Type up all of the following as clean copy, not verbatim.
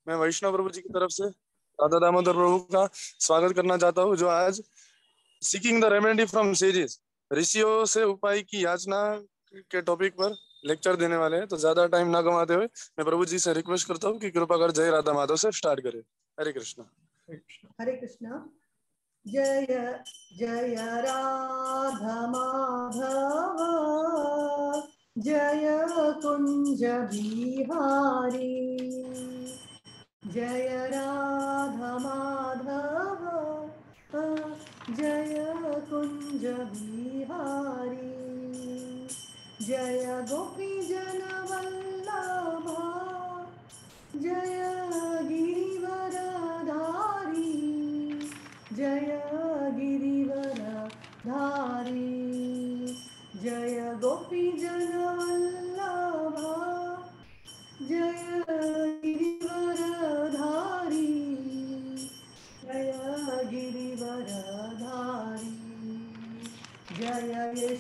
मैं वैष्णव प्रभु जी की तरफ से राधा दामोदर प्रभु का स्वागत करना चाहता हूँ, जो आज seeking the remedy from sages, ऋषियों से उपाय की याचना के टॉपिक पर लेक्चर देने वाले हैं। तो ज्यादा टाइम ना गंवाते हुए मैं प्रभु जी से रिक्वेस्ट करता हूँ कि कृपा कर जय राधा माधव से स्टार्ट करें। हरे कृष्णा। हरे कृष्णा। जय जय राधा माधव, जय कुंज बिहारी, जय राधा माधव, जय कुंज बिहारी, जय गोपी जन वल्लभा, जय गिरिवरधारी, जय गिरिवरधारी, जय गोपी जन वल्लभा, जय गिरिवरधारी, जय गिरिवरधारी, जय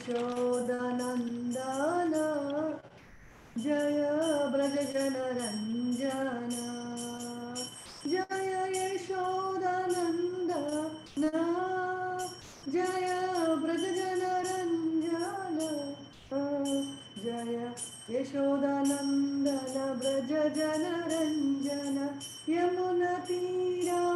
यशोदनंदन, जय ब्रजजनरंजन, जय यशोदनंदन, जय ब्रजजनरंजन, जय यशोदानंदन ब्रजजनरंजन, यमुनतीरा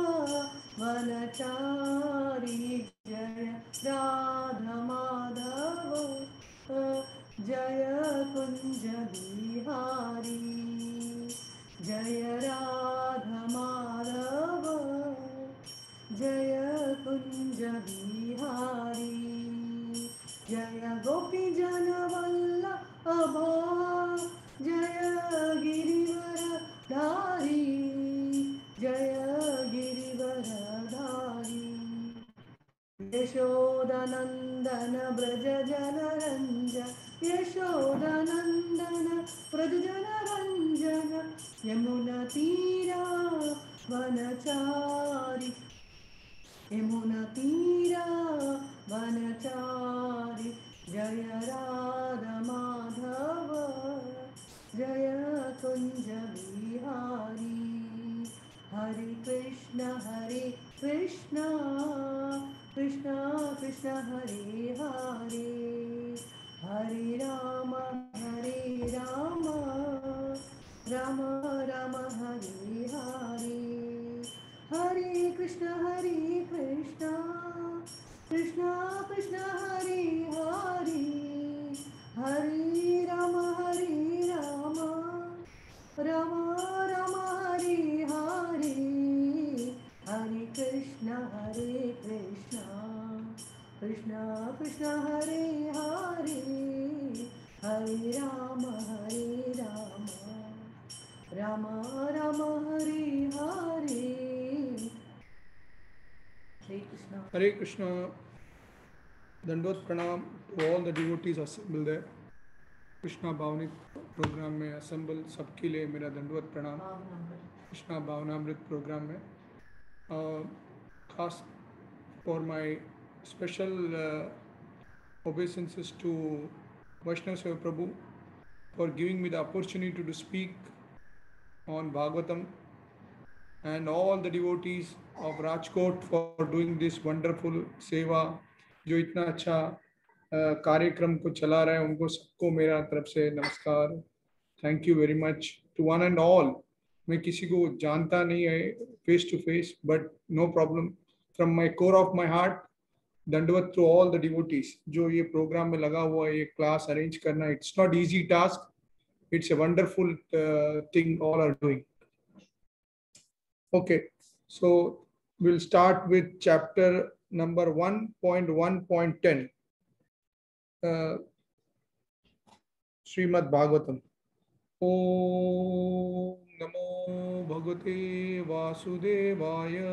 वनचारी, जय राधा माधव, जय कुंज बिहारी, जय राधा माधव, जय कुंज बिहारी, जय गोपी जन वल्लभा, जय गिरिवरधारी, जय गिरिवरधारी, यशोदानंदन ब्रजजनरंजन, यशोदानंदन ब्रजजनरंजन, यमुनतीरा वनचारी, यमुनतीरा वनचारी, जय राधा माधव, जय कुंज बिहारी, हरे कृष्ण कृष्ण कृष्ण हरे हरे, हरे राम राम राम हरे हरे, हरे कृष्ण कृष्ण कृष्ण हरे हरे, हरे राम राम राम हरे हरे, हरे कृष्ण कृष्ण कृष्ण हरे हरे, हरे राम राम राम हरे हरे। हरे Krishna. Hare Krishna. Dandvat Pranam to all the devotees assembled there. Krishna भावनिक प्रोग्राम में असेंबल सबके लिए मेरा दंडवत प्रणाम। कृष्णा भावनामृत प्रोग्राम में खास for my special obeisances to Vaishnava Seva Prabhu for giving me the opportunity to speak on Bhagavatam, and all the devotees of Rajkot for doing this wonderful seva, जो इतना अच्छा कार्यक्रम को चला रहे हैं, उनको सबको मेरा तरफ से नमस्कार। Thank you very much to one and all. मैं किसी को जानता नहीं है face to face, but no problem, from my core of my heart दंडवत टू ऑल द डिवोटीज जो ये प्रोग्राम में लगा हुआ है। ये क्लास अरेंज करना, it's not easy task, it's a wonderful thing all are doing. Okay, so we'll start with chapter number 1.1.10, Srimad Bhagavatam. Om Namo Bhagavate Vasudevaya.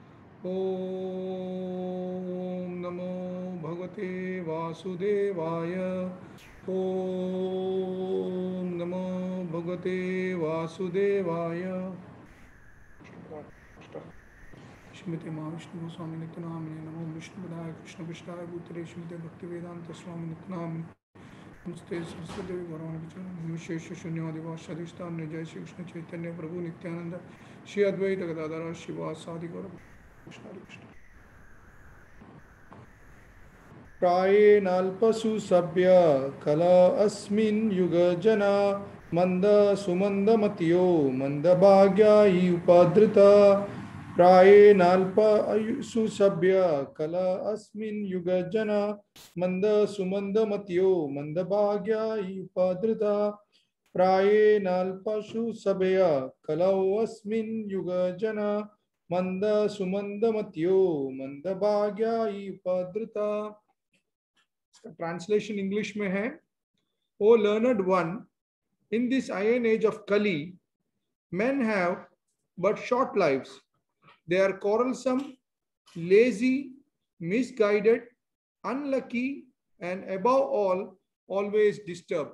Om Namo Bhagavate Vasudevaya. Om Namo Bhagavate Vasudevaya. श्रीमते महाविष्णु गोस्वामी नित्यनामिने नमो विष्णुपदाय कृष्ण विष्णाय भूतले श्रीमते भक्ति वेदांत स्वामी नित्यनामिने नमस्ते सरस्वती देवी भगवान की चरण शेष शून्यवादिवास अधिष्ठान जय श्री कृष्ण चैतन्य प्रभु नित्यानंद श्री अद्वैत गदाधर शिवास सादि गौर हरे कृष्ण। प्रायेणाल्पसु सभ्य कला अस्मिन् युग जना मंद सुमंदमतियो मंदभाग्यायि उपद्रुता प्रायेणाल्पसु सभ्य कला अस्मिन् युग जना मंद सुमंदमतियो मंदभाग्यायि उपद्रुता प्रायेणाल्पसु सभ्य कलौ अस्मिन् युग जना मंद सुमंदमतियो मंदभाग्यायि उपद्रुता। ट्रांसलेशन इंग्लिश में है, O learned one, in this iron age of Kali men have but short lives. They are quarrelsome, lazy, misguided, unlucky, and above all, always disturbed.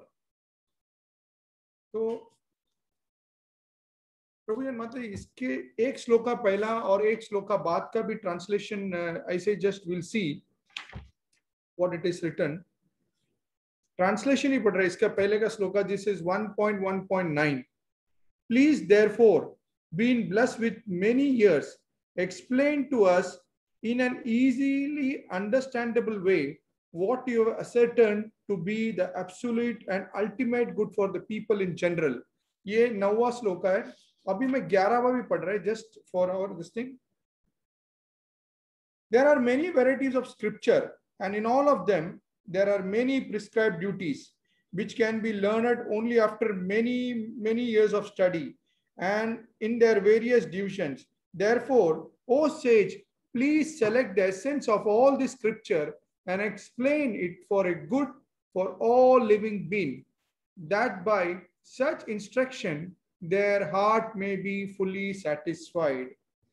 तो प्रभु जन मतलब इसके एक श्लोक का पहला और एक श्लोक का बाद का भी ट्रांसलेशन ऐसे just will see what it is written. Translation ही पढ़ रहे इसका पहले का shloka, this is 1.1.9. Please therefore, being blessed with many years, explain to us in an easily understandable way what you have ascertained to be the absolute and ultimate good for the people in general. ये 9वां श्लोका है। अभी मैं 11वां भी पढ़ रहा है just for our this thing. There are many varieties of scripture, and in all of them there are many prescribed duties which can be learned only after many years of study and in their various divisions. Therefore, O sage, please select the essence of all this scripture and explain it for a good for all living being, that by such instruction their heart may be fully satisfied.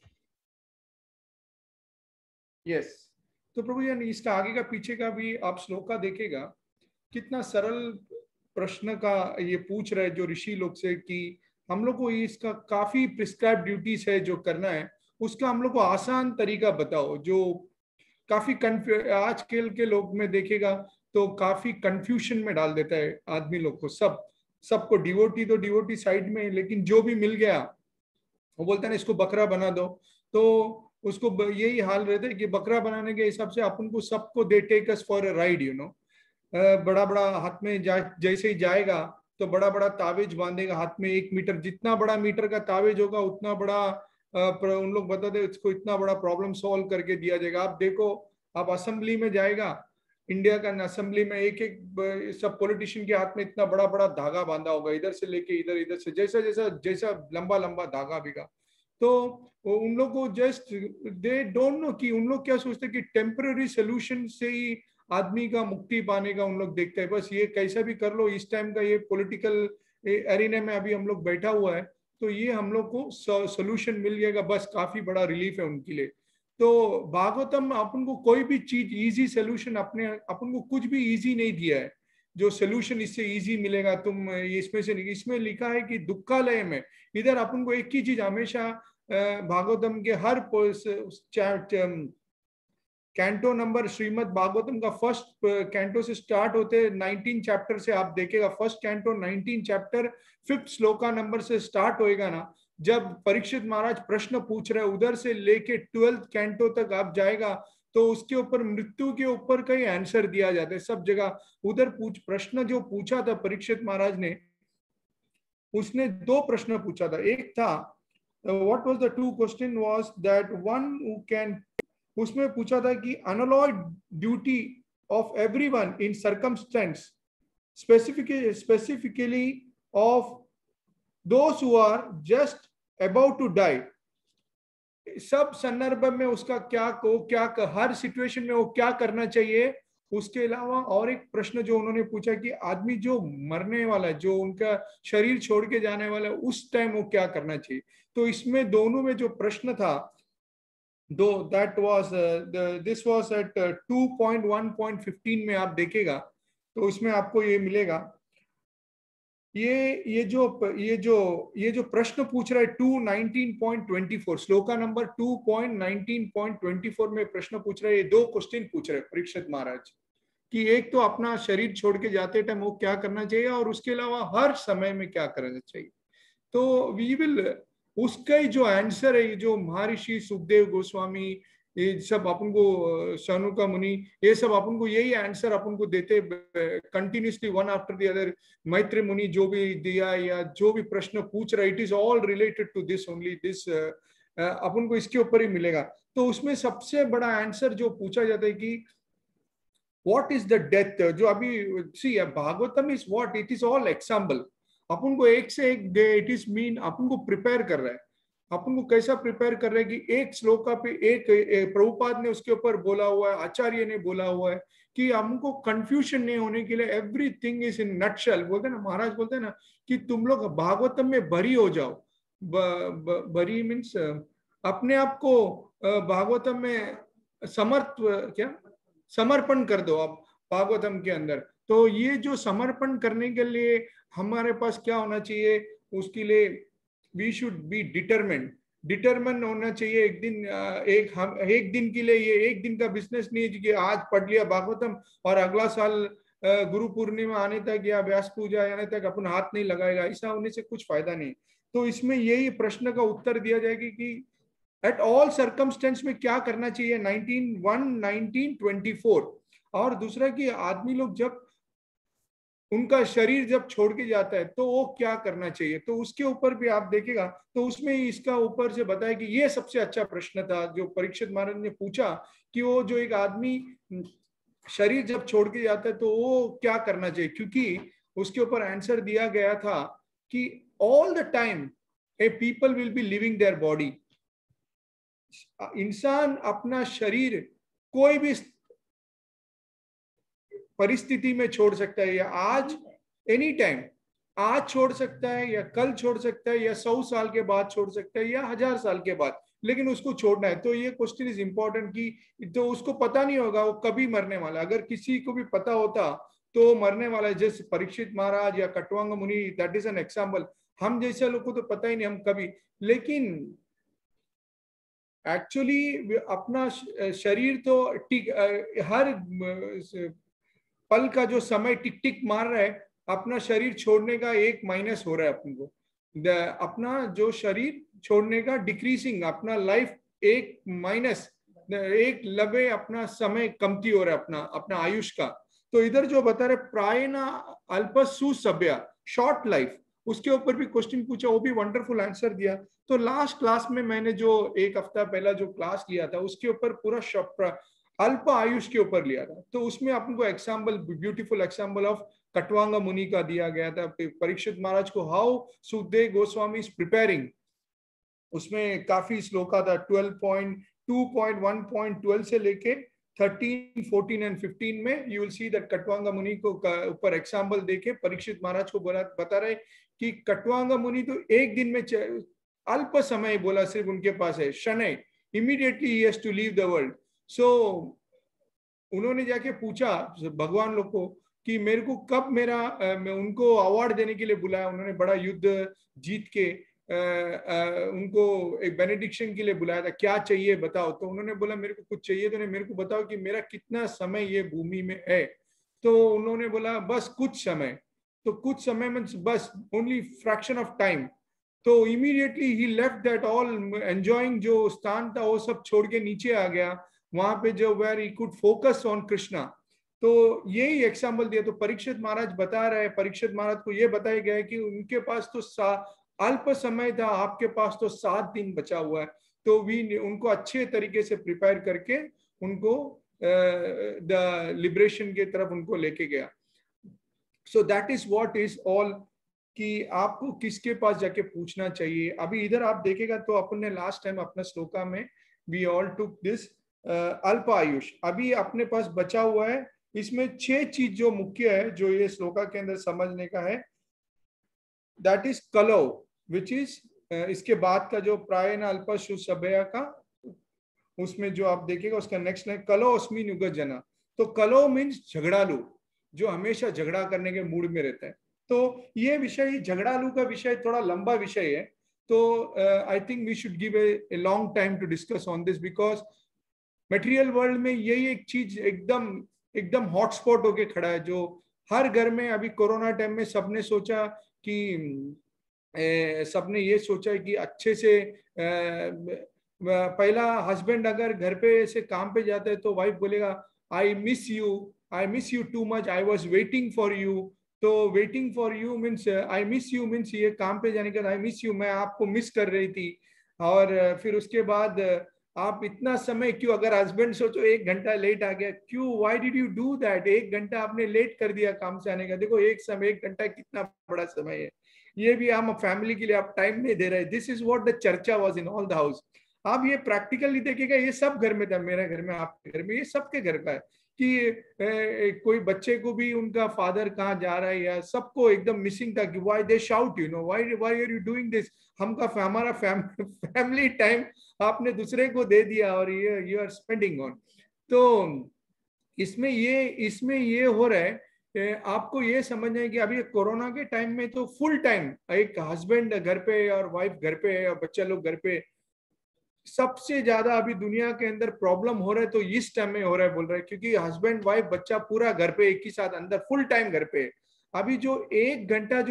Yes. तो प्रभु यानी इसका आगे का पीछे का भी आप श्लोक का देखेगा, कितना सरल प्रश्न का ये पूछ रहे जो ऋषि लोग से कि हम लोग को इसका काफी प्रिस्क्राइब ड्यूटीज है जो करना है, उसका हम लोग को आसान तरीका बताओ। जो काफी आजकल के लोग में देखेगा तो काफी कंफ्यूजन में डाल देता है आदमी लोग को। सबको डिवोटी तो डिवोटी साइड में, लेकिन जो भी मिल गया वो बोलता है ना इसको बकरा बना दो, तो उसको यही हाल रहता है कि बकरा बनाने के हिसाब से अपन को सबको they take us for a ride, you know. बड़ा बड़ा हाथ में जैसे ही जाएगा तो बड़ा बड़ा तावेज बांधेगा हाथ में, 1 मीटर, जितना बड़ा मीटर का तावेज होगा उतना बड़ा उन लोग बताते इसको इतना बड़ा प्रॉब्लम सॉल्व करके दिया जाएगा। आप देखो, आप असेंबली में जाएगा, इंडिया का असेंबली में एक सब पॉलिटिशियन के हाथ में इतना बड़ा बड़ा धागा बांधा होगा, इधर से लेके इधर, इधर से जैसा लंबा लंबा धागा बिगा। तो उन लोग को जस्ट दे डोंट नो कि उन लोग क्या सोचते हैं कि टेम्पररी सोल्यूशन से ही आदमी का मुक्ति पाने का उन लोग देखते हैं। बस ये कैसा भी कर लो, इस टाइम का ये पॉलिटिकल एरिना में अभी हम लोग बैठा हुआ है तो ये हम लोग को सोल्यूशन मिल जाएगा, बस काफी बड़ा रिलीफ है उनके लिए। तो भागवतम अपन को कोई भी चीज इजी सोल्यूशन अपन को कुछ भी इजी नहीं दिया है जो सोल्यूशन इससे इजी मिलेगा तुम इसमें से। इसमें लिखा है कि दुखालय में, इधर अपन को एक ही चीज हमेशा भागवतम के हर कैंटो नंबर श्रीमद् भागवतम का फर्स्ट कैंटो से स्टार्ट होते 19 चैप्टर से आप देखेगा, फर्स्ट कैंटो 19 चैप्टर 5th श्लोका नंबर से स्टार्ट होएगा ना। जब परीक्षित महाराज प्रश्न पूछ रहे उधर से लेके 12th कैंटो तक आप जाएगा तो उसके ऊपर मृत्यु के ऊपर कई आंसर दिया जाता है सब जगह। उधर प्रश्न जो पूछा था परीक्षित महाराज ने, उसने 2 प्रश्न पूछा था। एक था what was the 2 question was that one who can, उसमें पूछा था कि unalloyed duty of everyone in circumstance, specifically of those who are just about to die, सब संदर्भ में उसका क्या हर सिचुएशन में वो क्या करना चाहिए। उसके अलावा और एक प्रश्न जो उन्होंने पूछा कि आदमी जो मरने वाला है, जो उनका शरीर छोड़ के जाने वाला है, उस टाइम वो क्या करना चाहिए। तो इसमें दोनों में जो प्रश्न था दो, that was this was at 2.1.15 में आप देखेगा तो उसमें आपको ये मिलेगा। ये जो प्रश्न पूछ रहा है 2.19.24 श्लोका नंबर 2.19.24 में प्रश्न पूछ रहा है, ये 2 क्वेश्चन पूछ रहे हैं परीक्षित महाराज। कि एक तो अपना शरीर छोड़ के जाते टाइम वो क्या करना चाहिए और उसके अलावा हर समय में क्या करना चाहिए। तो वी विल उसका ही जो आंसर है, ये जो महर्षि सुखदेव गोस्वामी, ये सब अपन को शानुका मुनि, ये सब अपन को यही आंसर अपन को देते continuously one after the other. Maitri Muni जो भी दिया या जो भी प्रश्न पूछ रहा, it is all related to this only, this अपन को इसके ऊपर ही मिलेगा। तो उसमें सबसे बड़ा आंसर जो पूछा जाता है कि व्हाट इज द डेथ, जो अभी see Bhagavatam is what, it is all example. अपन को एक से एक दे, इट इज मीन अपन को प्रिपेयर कर रहा है। अपन को कैसा प्रिपेयर कर रहा है कि एक श्लोका पे एक प्रभुपाद ने उसके ऊपर बोला हुआ है, आचार्य ने बोला हुआ है कि हमको कंफ्यूजन नहीं होने के लिए एवरीथिंग इज इन नटशेल। बोलते हैं ना, महाराज बोलते हैं ना कि तुम लोग भागवतम में भरी हो जाओ। भरी मीन्स अपने आप को भागवतम में समर्थ, क्या समर्पण कर दो आप भागवतम के अंदर। तो ये जो समर्पण करने के लिए हमारे पास क्या होना चाहिए, उसके लिए वी शुड बी डिटरमिन होना चाहिए। एक दिन हम एक दिन के लिए, ये एक दिन का बिजनेस नहीं है कि आज पढ़ लिया भागवतम और अगला साल गुरु पूर्णिमा आने तक या व्यास पूजा आने तक अपन हाथ नहीं लगाएगा। ऐसा होने से कुछ फायदा नहीं। तो इसमें यही प्रश्न का उत्तर दिया जाएगा कि एट ऑल सर्कमस्टेंस में क्या करना चाहिए 1924। और दूसरा कि आदमी लोग जब उनका शरीर जब छोड़ के जाता है तो वो क्या करना चाहिए, तो उसके ऊपर भी आप देखेगा। तो उसमें इसका ऊपर से बताया कि ये सबसे अच्छा प्रश्न था जो परीक्षित महाराज ने पूछा कि वो जो एक आदमी शरीर जब छोड़ के जाता है तो वो क्या करना चाहिए, क्योंकि उसके ऊपर आंसर दिया गया था कि all the time a people will be living their body. इंसान अपना शरीर कोई भी परिस्थिति में छोड़ सकता है, या आज एनी टाइम आज छोड़ सकता है, या कल छोड़ सकता है, या 100 साल के बाद छोड़ सकता है, या 1000 साल के बाद, लेकिन उसको छोड़ना है। तो ये क्वेश्चन इज इंपॉर्टेंट कि तो उसको पता नहीं होगा वो कभी मरने वाला। अगर किसी को भी पता होता तो मरने वाला है, जैसे परीक्षित महाराज या कटवांग मुनि, दैट इज एन एग्जाम्पल। हम जैसे लोग को तो पता ही नहीं हम कभी, लेकिन एक्चुअली अपना शरीर तो हर पल का जो समय टिक टिक मार रहा है, अपना शरीर छोड़ने का एक माइनस हो रहा है अपन को। अपना जो शरीर छोड़ने का डिक्रीसिंग, अपना लाइफ एक माइनस, एक लबे अपना समय कमती हो रहा है अपना अपना आयुष का। तो इधर जो बता रहे प्रायना अल्पसु सभ्या, शॉर्ट लाइफ, उसके ऊपर भी क्वेश्चन पूछा, वो भी वंडरफुल आंसर दिया। तो लास्ट क्लास में मैंने जो एक हफ्ता पहला जो क्लास लिया था उसके ऊपर पूरा अल्प आयुष के ऊपर लिया था। तो उसमें आपको example, beautiful example of Khatvanga Muni का दिया गया था, परीक्षित महाराज को how Sukhdev Goswami is preparing. उसमें काफी श्लोका था, 12.2.1.12 से लेके 13, 14 एंड 15 में you will see that Khatvanga Muni को ऊपर एग्जाम्पल देके परीक्षित महाराज को बता रहे कि कटवांगा मुनि तो एक दिन में अल्प समय बोला सिर्फ उनके पास है, शनै, इमीडिएटली ही has to leave the world. So उन्होंने जाके पूछा भगवान लोग को कि मेरे को कब मैं उनको अवार्ड देने के लिए बुलाया। उन्होंने बड़ा युद्ध जीत के उनको एक बेनेडिक्शन के लिए बुलाया था, क्या चाहिए बताओ। तो उन्होंने बोला मेरे को कुछ चाहिए तो नहीं, मेरे को बताओ कि मेरा कितना समय ये भूमि में है। तो उन्होंने बोला बस कुछ समय। तो कुछ समय मीन्स बस ओनली फ्रैक्शन ऑफ टाइम। तो इमीडिएटली ही लेफ्ट दैट ऑल एंजॉइंग, जो स्थान था वो सब छोड़ के नीचे आ गया, वहां पे जो where he could focus on Krishna. तो यही एग्जाम्पल दिया। तो परीक्षित महाराज बता रहे हैं, परीक्षित महाराज को ये बताया गया है कि उनके पास तो अल्प समय था, आपके पास तो 7 दिन बचा हुआ है। तो वी उनको अच्छे तरीके से प्रिपेयर करके उनको द लिबरेशन की तरफ उनको लेके गया। So that is what is all, कि आपको किसके पास जाके पूछना चाहिए। अभी इधर आप देखेगा तो अपन ने लास्ट टाइम अपना श्लोका में वी ऑल टुक दिस अल्प आयुष। अभी अपने पास बचा हुआ है, इसमें 6 चीज जो मुख्य है जो ये श्लोका के अंदर समझने का है। दैट इज कलो, विच इज इसके बाद का जो प्रायण अल्पशु सभ्या का, उसमें जो आप देखेगा उसका नेक्स्ट है कलो अस्मि युग जना। तो कलो मीन्स झगड़ालू, जो हमेशा झगड़ा करने के मूड में रहता है। तो ये विषय, झगड़ालू का विषय थोड़ा लंबा विषय है। तो I think we should give a long time to discuss on this, because material world में यही एक चीज एकदम एकदम हॉटस्पॉट होके खड़ा है, जो हर घर में अभी कोरोना टाइम में सबने सोचा कि सबने ये सोचा कि अच्छे से पहला हस्बैंड अगर घर पे से काम पे जाता है तो वाइफ बोलेगा I miss you too much, I was waiting for you. तो waiting for you means I miss you means ये काम पे जाने का आई मिस यू, मैं आपको मिस कर रही थी। और फिर उसके बाद आप इतना समय क्यों, अगर हस्बैंड सोचो 1 घंटा लेट आ गया, क्यों, why did you do that, 1 घंटा आपने लेट कर दिया काम से आने का। देखो 1 घंटा कितना बड़ा समय है, ये भी हम फैमिली के लिए आप टाइम नहीं दे रहे। दिस इज व्हाट द चर्चा was in all the house. आप ये प्रैक्टिकली देखिएगा, ये सब घर में था, मेरे घर में, आपके घर में, ये सबके घर का है कि कोई बच्चे को भी उनका फादर कहाँ जा रहा है या सबको एकदम मिसिंग था कि why they shout, you know, why why are you doing this, हमारा फैमिली टाइम आपने दूसरे को दे दिया और ये यू आर स्पेंडिंग ऑन। तो इसमें ये हो रहा है, आपको ये समझना है कि अभी कोरोना के टाइम में तो फुल टाइम एक हस्बैंड घर पे और वाइफ घर पे है और बच्चा लोग घर पे, सबसे ज्यादा अभी दुनिया के अंदर प्रॉब्लम हो रहा है तो इस टाइम में हो रहा है बोल रहे हैं, क्योंकि हस्बैंड वाइफ बच्चा पूरा घर पे एक ही साथ अंदर फुल टाइम घर पे। अभी जो 1 घंटा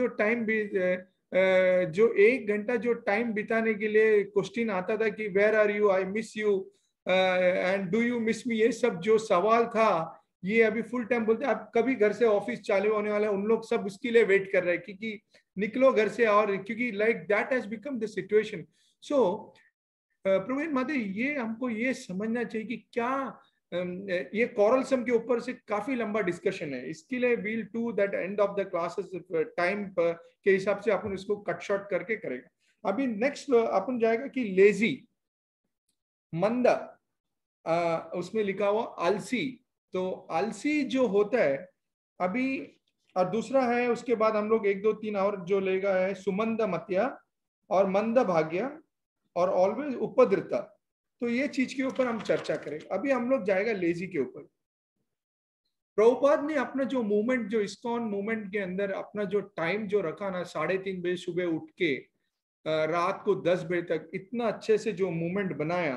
जो टाइम बिताने के लिए क्वेश्चन आता था कि where are you, I miss you and do you miss me, ये सब जो सवाल था ये अभी फुल टाइम बोलते हैं। अब कभी घर से ऑफिस चालू होने वाला है, उन लोग सब उसके लिए वेट कर रहे हैं क्योंकि निकलो घर से, और क्योंकि like that has become the situation. So Praveen Madhe, ये हमको ये समझना चाहिए कि क्या ये कॉरलसम के ऊपर से काफी लंबा डिस्कशन है, इसके लिए we'll to that end of the classes time के हिसाब से अपन इसको कट शॉर्ट करके करेगा। अभी नेक्स्ट अपन जाएगा कि लेजी, मंदा, उसमें लिखा हुआ आलसी। तो आलसी जो होता है अभी, और दूसरा है उसके बाद हम लोग 1 2 3 और जो लेगा है सुमंद मत्या और मंद भाग्य और ऑलवेज उपद्रता। तो ये चीज के ऊपर हम चर्चा करेंगे। अभी हम लोग जाएगा लेजी के ऊपर। प्रभुपाद ने अपना जो मूवमेंट, जो इस्कॉन मूवमेंट के अंदर अपना जो टाइम जो रखा ना, 3:30 बजे सुबह उठ के रात को 10 बजे तक, इतना अच्छे से जो मूवमेंट बनाया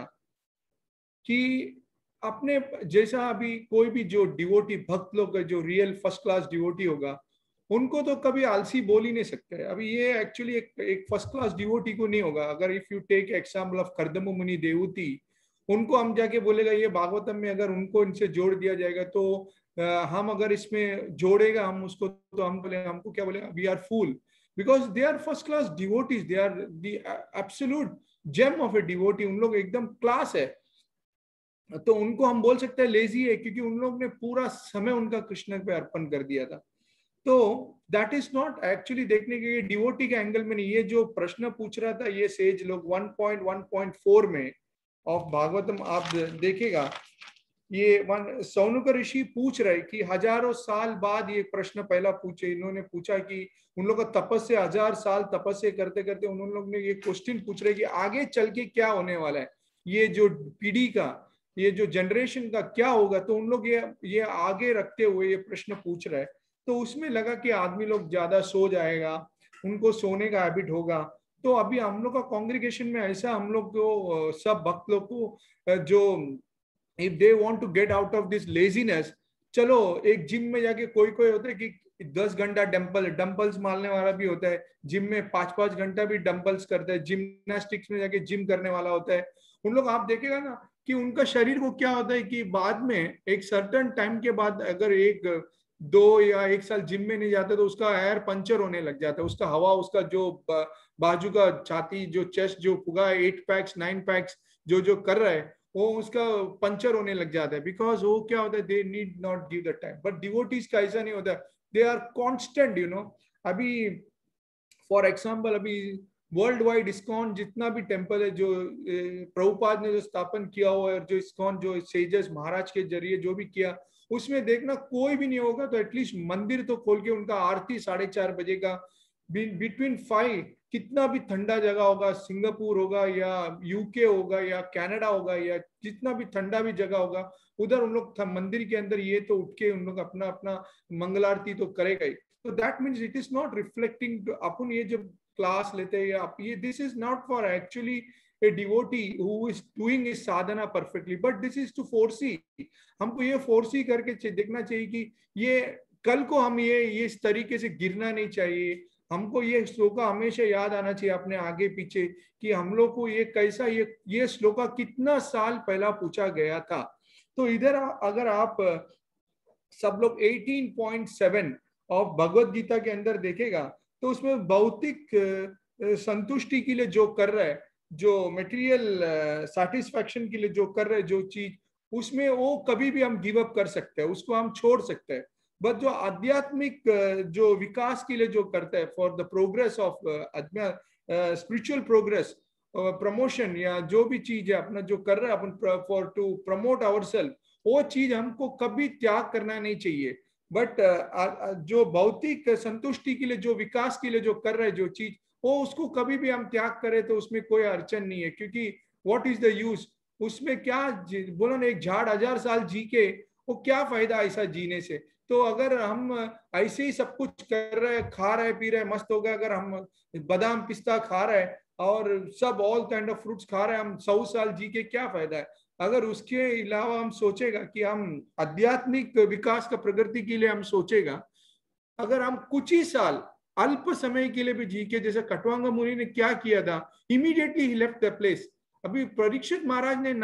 कि अपने जैसा अभी कोई भी जो डिवोटी भक्त लोग जो रियल फर्स्ट क्लास डिवोटी होगा, उनको तो कभी आलसी बोल ही नहीं सकते। अभी ये एक्चुअली एक फर्स्ट क्लास डिवोटी को नहीं होगा। अगर if you take example of Kardam Muni Devuti, उनको हम जाके बोलेगा ये भागवतम में अगर उनको इनसे जोड़ दिया जाएगा तो हम अगर इसमें जोड़ेगा हम उसको, तो हम बोले, हमको क्या बोलेगा, we are fool, because they are first class devotees, they are the absolute gem of a devotee. उन लोग एकदम क्लास है, तो उनको हम बोल सकते हैं लेजी है, क्योंकि उन लोग ने पूरा समय उनका कृष्ण पे अर्पण कर दिया था। तो दैट इज नॉट एक्चुअली देखने के लिए डिवोटी के एंगल में नहीं। ये जो प्रश्न पूछ रहा था ये सेज लोग 1.1.4 में ऑफ भागवतम आप देखेगा, ये सौनुक ऋषि पूछ रहे कि हजारों साल बाद ये प्रश्न पहला पूछे, इन्होंने पूछा कि उन लोग का तपस्या 1000 साल तपस्या करते करते उन लोग ने ये क्वेश्चन पूछ रहे कि आगे चल के क्या होने वाला है, ये जो पीढ़ी का, ये जो जनरेशन का क्या होगा। तो उन लोग ये आगे रखते हुए ये प्रश्न पूछ रहे हैं। तो उसमें लगा कि आदमी लोग ज्यादा सो जाएगा, उनको सोने का हैबिट होगा। तो अभी हम लोग का कांग्रेगेशन में ऐसा, हम लोग को सब भक्त लोग को जो if they want to get out of this laziness, चलो एक जिम में जाके कोई कोई होता है कि 10 घंटा डंपल्स मारने वाला भी होता है, जिम में 5-5 घंटा भी डंपल्स करता है, जिम्नास्टिक्स में जाके जिम करने वाला होता है। उन लोग आप देखेगा ना कि उनका शरीर को क्या होता है कि बाद में एक सर्टेन टाइम के बाद अगर 1-2 या 1 साल जिम में नहीं जाता तो उसका एयर पंचर होने लग जाता है, उसका हवा, उसका जो बाजू का छाती, जो चेस्ट जो पुगा 8 पैक्स 9 पैक्स जो जो कर रहा है वो उसका पंचर होने लग जाता है। बिकॉज वो क्या होता है, they need not give the time. But devotees का ऐसा नहीं होता, they are constant, you know. अभी फॉर एग्जाम्पल अभी वर्ल्ड वाइड इस्कॉन जितना भी टेम्पल है जो प्रभुपाद ने जो स्थापन किया हुआ है, जो इस्कॉन जो सेजस महाराज के जरिए जो भी किया, उसमें देखना कोई भी नहीं होगा तो एटलीस्ट मंदिर तो खोल के उनका आरती 4:30 बजे का बिटवीन 5, कितना भी ठंडा जगह होगा, सिंगापुर होगा या यूके होगा या कनाडा होगा या जितना भी ठंडा भी जगह होगा, उधर उन लोग मंदिर के अंदर ये तो उठ के उन लोग अपना अपना मंगलारती तो करेगा ही। तो that means it is not reflecting, अपन ये जब क्लास लेते हैं या ये this is not for actually a devotee who is doing his sadhana perfectly, but this is to foresee. हमको ये foresee करके देखना चाहिए कि ये कल को हम ये इस तरीके से गिरना नहीं चाहिए। हमको ये श्लोका हमेशा याद आना चाहिए अपने आगे पीछे कि हम लोग को ये कैसा ये श्लोका कितना साल पहला पूछा गया था। तो इधर अगर आप सब लोग 18.7 ऑफ भगवत गीता के अंदर देखेगा तो उसमें भौतिक संतुष्टि के लिए जो कर रहा है, जो मटेरियल सेटिस्फैक्शन के लिए जो कर रहे हैं जो चीज, उसमें वो कभी भी हम गिव अप कर सकते हैं, उसको हम छोड़ सकते हैं। बट जो आध्यात्मिक जो विकास के लिए जो करता है, for the progress of spiritual progress, promotion या जो भी चीज है अपना जो कर रहा है अपन फॉर टू प्रमोट आवरसेल्फ, वो चीज हमको कभी त्याग करना नहीं चाहिए। बट जो भौतिक संतुष्टि के लिए जो विकास के लिए जो कर रहे हैं जो चीज, वो उसको कभी भी हम त्याग करें तो उसमें कोई अड़चन नहीं है, क्योंकि व्हाट इज द यूज, उसमें क्या बोलो ना, एक झाड़ 1000 साल जी के वो क्या फायदा ऐसा जीने से। तो अगर हम ऐसे ही सब कुछ कर रहे हैं, खा रहे पी रहे मस्त हो गए, अगर हम बादाम पिस्ता खा रहे हैं और सब ऑल काइंड ऑफ फ्रूट्स खा रहे हैं, हम 100 साल जी के क्या फायदा है। अगर उसके अलावा हम सोचेगा कि हम आध्यात्मिक विकास का प्रगति के लिए हम सोचेगा, अगर हम कुछ ही साल अल्प समय के लिए भी जी के, जैसे कटवांगा मुनि ने क्या किया था, इमीडिएटली ही लेफ्ट द प्लेस। अभी परीक्षित महाराज ने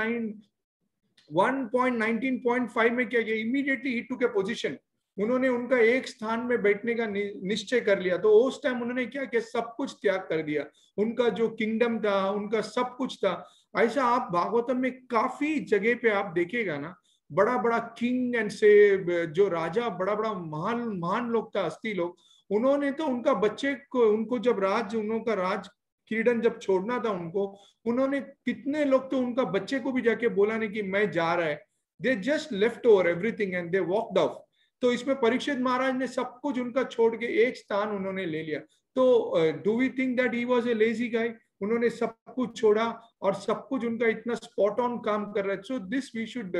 1.19.5 में क्या किया, इमीडिएटली ही टुक ए पोजीशन, उन्होंने उनका एक स्थान में बैठने का निश्चय कर लिया। तो उस टाइम उन्होंने क्या किया, सब कुछ त्याग कर दिया, उनका जो किंगडम था, उनका सब कुछ था। ऐसा आप भागवतम में काफी जगह पे आप देखेगा ना, बड़ा बड़ा किंग एंड से जो राजा, बड़ा बड़ा महान महान लोग था, हस्ती लोग, उन्होंने तो उनका बच्चे को, उनको जब उनका राज किरीटन जब छोड़ना था उनको, उन्होंने कितने लोग तो उनका बच्चे को भी जाके बोला नहीं कि मैं जा रहा है, they just left over everything and they walked off. तो इसमें परीक्षित महाराज ने सब कुछ उनका छोड़ के एक स्थान उन्होंने ले लिया। तो do we think that he was a lazy guy? उन्होंने सब कुछ छोड़ा और सब कुछ उनका इतना स्पॉट ऑन काम कर रहा है। सो दिस वी शुड,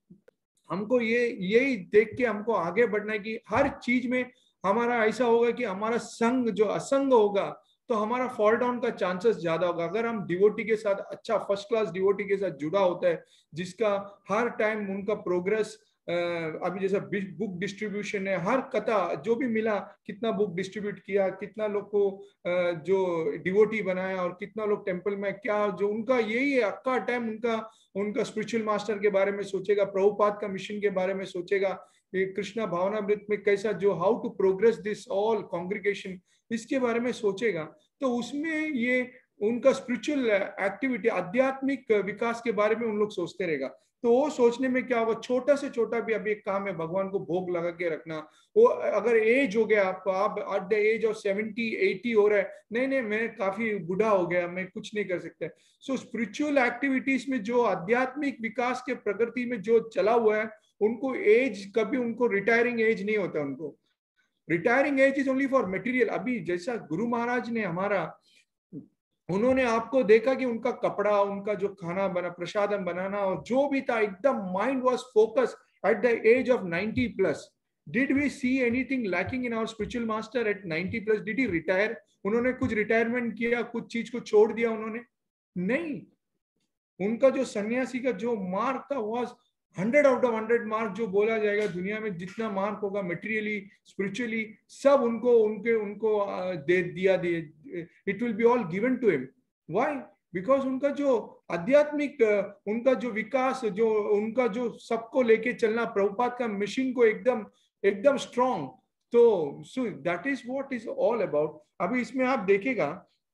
हमको यही देख के हमको आगे बढ़ना है कि हर चीज में हमारा ऐसा होगा कि हमारा संग जो असंग होगा तो हमारा फॉल डाउन का चांसेस ज्यादा होगा। अगर हम डिवोटी के साथ, अच्छा फर्स्ट क्लास डिवोटी के साथ जुड़ा होता है, जिसका हर टाइम उनका प्रोग्रेस, अभी जैसा बुक डिस्ट्रीब्यूशन है, हर कथा जो भी मिला, कितना बुक डिस्ट्रीब्यूट किया, कितना लोग को जो डिवोटी बनाया और कितना लोग टेम्पल में क्या, जो उनका यही है अक्का टाइम उनका स्पिरिचुअल मास्टर के बारे में सोचेगा, प्रभुपाद का मिशन के बारे में सोचेगा, कृष्णा भावनामृत में कैसा जो how to progress this all congregation, इसके बारे में सोचेगा। तो उसमें ये उनका स्पिरिचुअल एक्टिविटी, आध्यात्मिक विकास के बारे में उन लोग सोचते रहेगा। तो वो सोचने में क्या होगा, छोटा से छोटा भी अभी एक काम है, भगवान को भोग लगा के रखना। वो अगर एज हो गया आपको, आप एट द एज ऑफ 70-80 हो रहा है, नहीं मैं काफी बूढ़ा हो गया, मैं कुछ नहीं कर सकता। सो स्पिरिचुअल एक्टिविटीज में जो आध्यात्मिक विकास के प्रगति में जो चला हुआ है, उनको एज कभी, उनको रिटायरिंग एज नहीं होता। उनको retiring age is only for material. अभी जैसा गुरु महाराज ने हमारा, उन्होंने आपको देखा कि उनका कपड़ा, उनका जो खाना बना, प्रसादम बनाना और जो भी था, एकदम mind was focus at the age of 90 plus. Did we see anything lacking in our spiritual master at 90 plus? Did he retire? उन्होंने कुछ रिटायरमेंट किया, कुछ चीज को छोड़ दिया उन्होंने? नहीं। उनका जो सन्यासी का जो मार्क था वाज 100 आउट ऑफ 100 मार्क, जो बोला जाएगा दुनिया में जितना मार्क होगा मटेरियली स्पिरिचुअली सब उनको दे दिया। It will be all given to him. Why? Because उनका जो आध्यात्मिक, उनका जो विकास, जो उनका जो सबको लेके चलना, प्रभुपाद का मिशन को एकदम स्ट्रॉन्ग। तो so that is what is all about. अभी इसमें आप देखेगा,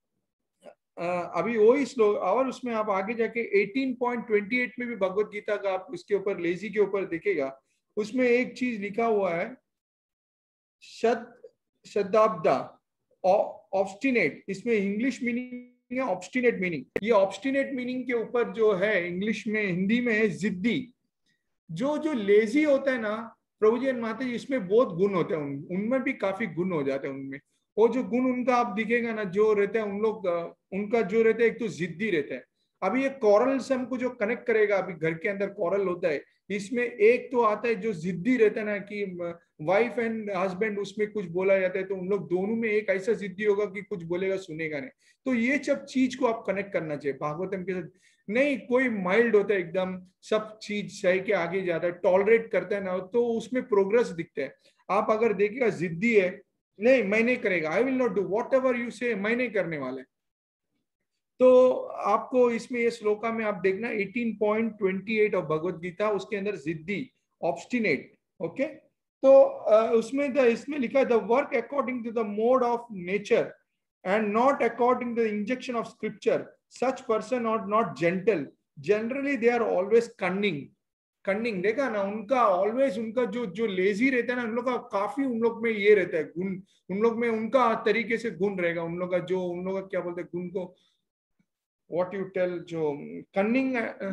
अभी वही श्लोक, और उसमें आप आगे जाके 18.28 में भी भगवत गीता का आप उसके ऊपर, लेजी के ऊपर देखेगा, उसमें एक चीज लिखा हुआ है, शब्दाब्दा ऑब्स्टिनेट। इसमें इंग्लिश मीनिंग है ऑब्स्टिनेट मीनिंग। ये ऑब्स्टिनेट मीनिंग के ऊपर जो है इंग्लिश में, हिंदी में है जिद्दी। जो लेजी होता है ना प्रभु जी एंड माता जी, इसमें बहुत गुण होते हैं, उनमें भी काफी गुण हो जाते हैं उनमें। वो जो गुण उनका आप दिखेगा ना, जो रहता है उन लोग, उनका जो रहता है, एक तो जिद्दी रहता है। अभी ये कॉरल से हमको जो कनेक्ट करेगा, अभी घर के अंदर कॉरल होता है, इसमें एक तो आता है जो जिद्दी रहता है ना कि वाइफ एंड हस्बैंड, उसमें कुछ बोला जाता है तो उन लोग दोनों में एक ऐसा जिद्दी होगा कि कुछ बोलेगा सुनेगा नहीं। तो ये सब चीज को आप कनेक्ट करना चाहिए भागवतम के साथ। नहीं, कोई माइल्ड होता है एकदम, सब चीज सही के आगे जाता है, टॉलरेट करता है ना, तो उसमें प्रोग्रेस दिखता है। आप अगर देखिएगा जिद्दी है, नहीं मैं नहीं करेगा, I will not do whatever you say, मैं नहीं करने वाले। तो आपको इसमें ये श्लोका में आप देखना 18.28 ऑफ भगवत गीता, उसके अंदर जिद्दी, ऑब्स्टिनेट, ओके। तो उसमें इसमें लिखा है the work according to the mode of nature and not according to the injection of scripture, such person are not gentle, generally they are always cunning. Cunning देखा ना, उनका ऑलवेज, उनका जो जो लेजी रहता है ना, उन लोग का काफी, उन लोग में ये रहता है गुण, उन लोग में उनका तरीके से गुण रहेगा, उन लोग का जो, उन लोग का क्या बोलते हैं गुण को, व्हाट यू टेल, जो कन्निंग,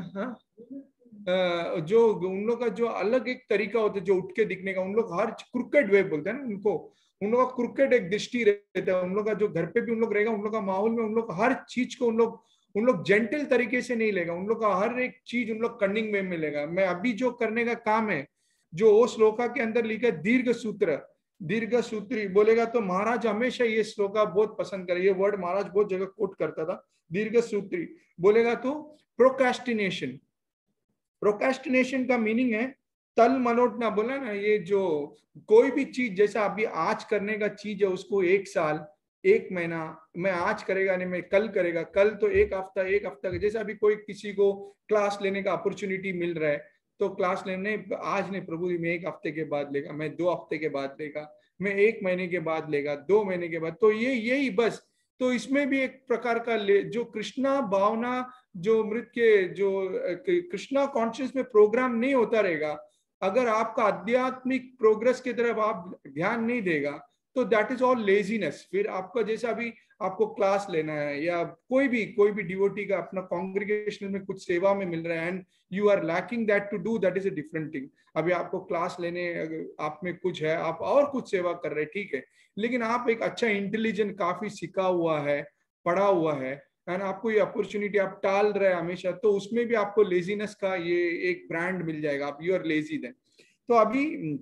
जो उन लोग का जो अलग एक तरीका होता है जो उठ के दिखने का, उन लोग हर क्रिकेट वे बोलते हैं ना उनको, उन लोग का क्रिकेट एक दृष्टि रहता है, उन लोग का जो घर पे भी उन लोग रहेगा, उन लोग का माहौल में उन लोग हर चीज को उन लोग जेंटल तरीके से नहीं लेगा, उन लोग का हर एक चीज उन लोग कन्निंग वे में लेगा। मैं अभी जो करने का काम है, जो वो श्लोका के अंदर लिखा है दीर्घ सूत्र, दीर्घ सूत्री बोलेगा, तो महाराज हमेशा ये श्लोका बहुत पसंद करे, ये वर्ड महाराज बहुत जगह कोट करता था, दीर्घ सूत्री बोलेगा तो प्रोकास्टिनेशन। प्रोकास्टिनेशन का मीनिंग है तल मलोटना, बोला ना, ये जो कोई भी चीज जैसा अभी आज करने का चीज है उसको एक साल, एक महीना मैं आज करेगा नहीं, मैं कल करेगा, कल तो एक हफ्ता, एक हफ्ता का, जैसे अभी कोई किसी को क्लास लेने का अपॉर्चुनिटी मिल रहा है, तो क्लास लेने आज नहीं प्रभु जी, मैं एक हफ्ते के बाद लेगा, मैं 2 हफ्ते के बाद लेगा, मैं 1 महीने के बाद लेगा, 2 महीने के बाद, तो ये यही बस। तो इसमें भी एक प्रकार का जो कृष्णा भावना, जो मृत के जो कृष्णा कॉन्शियस में प्रोग्राम नहीं होता रहेगा, अगर आपका आध्यात्मिक प्रोग्रेस की तरफ आप ध्यान नहीं देगा, तो दैट इज ऑल लेजीनेस। फिर आपका जैसा अभी आपको क्लास लेना है या कोई भी डिवोटी का अपना कांग्रेगेशन में कुछ सेवा में मिल रहा है and you are lacking that to do, that is a different thing. अभी आपको क्लास लेने, आप में कुछ है, आप और कुछ सेवा कर रहे हैं, ठीक है, लेकिन आप एक अच्छा इंटेलिजेंट, काफी सीखा हुआ है, पढ़ा हुआ है, एंड आपको ये अपॉर्चुनिटी आप टाल रहे हैं हमेशा, तो उसमें भी आपको लेजीनेस का ये एक ब्रांड मिल जाएगा, आप यू आर लेजी देन। तो अभी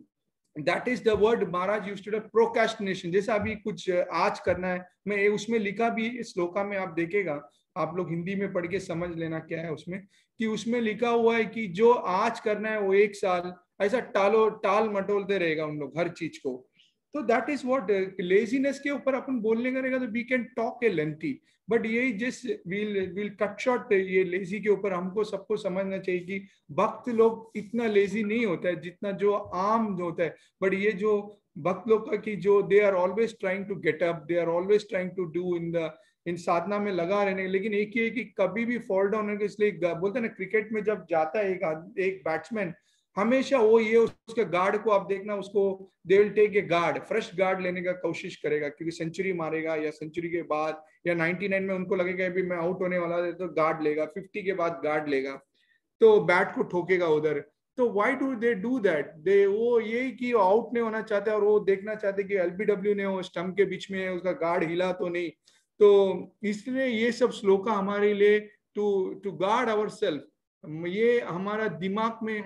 that is the word Maharaj used to procrastination, जैसा अभी कुछ आज करना है, मैं उसमें लिखा भी इस श्लोका में, आप देखेगा, आप लोग हिंदी में पढ़ के समझ लेना क्या है उसमें, कि उसमें लिखा हुआ है कि जो आज करना है वो एक साल ऐसा टाल मटोलते रहेगा उन लोग हर चीज को। तो दैट इज व्हाट लेजीनेस के ऊपर अपन बोलने का रहेगा तो we can talk a lengthy, but यही जिस विल कट शॉर्ट ये लेजी के ऊपर, हमको सबको समझना चाहिए कि भक्त लोग इतना लेजी नहीं होता है जितना जो आम होता है, बट ये जो भक्त लोग का कि जो they are always trying to get up, they are always trying to do in साधना में लगा रहने, लेकिन एक ही है कि कभी भी फॉल डाउन होने के, इसलिए बोलते हैं ना क्रिकेट में जब जाता है एक बैट्समैन, हमेशा वो ये उसके गार्ड को आप देखना, उसको they will take a guard, fresh guard लेने का कोशिश करेगा, क्योंकि सेंचुरी मारेगा या सेंचुरी के बाद या 99 में उनको लगेगा अभी मैं आउट होने वाला है, तो गार्ड लेगा, 50 के बाद गार्ड लेगा, तो बैट को ठोकेगा उधर। तो why do they do that, they वो यही कि आउट नहीं होना चाहते और वो देखना चाहते कि एलबीडब्ल्यू ने वो स्टंप के बीच में उसका गार्ड हिला तो नहीं, तो इसलिए ये सब श्लोका हमारे लिए to to guard our self, ये हमारा दिमाग में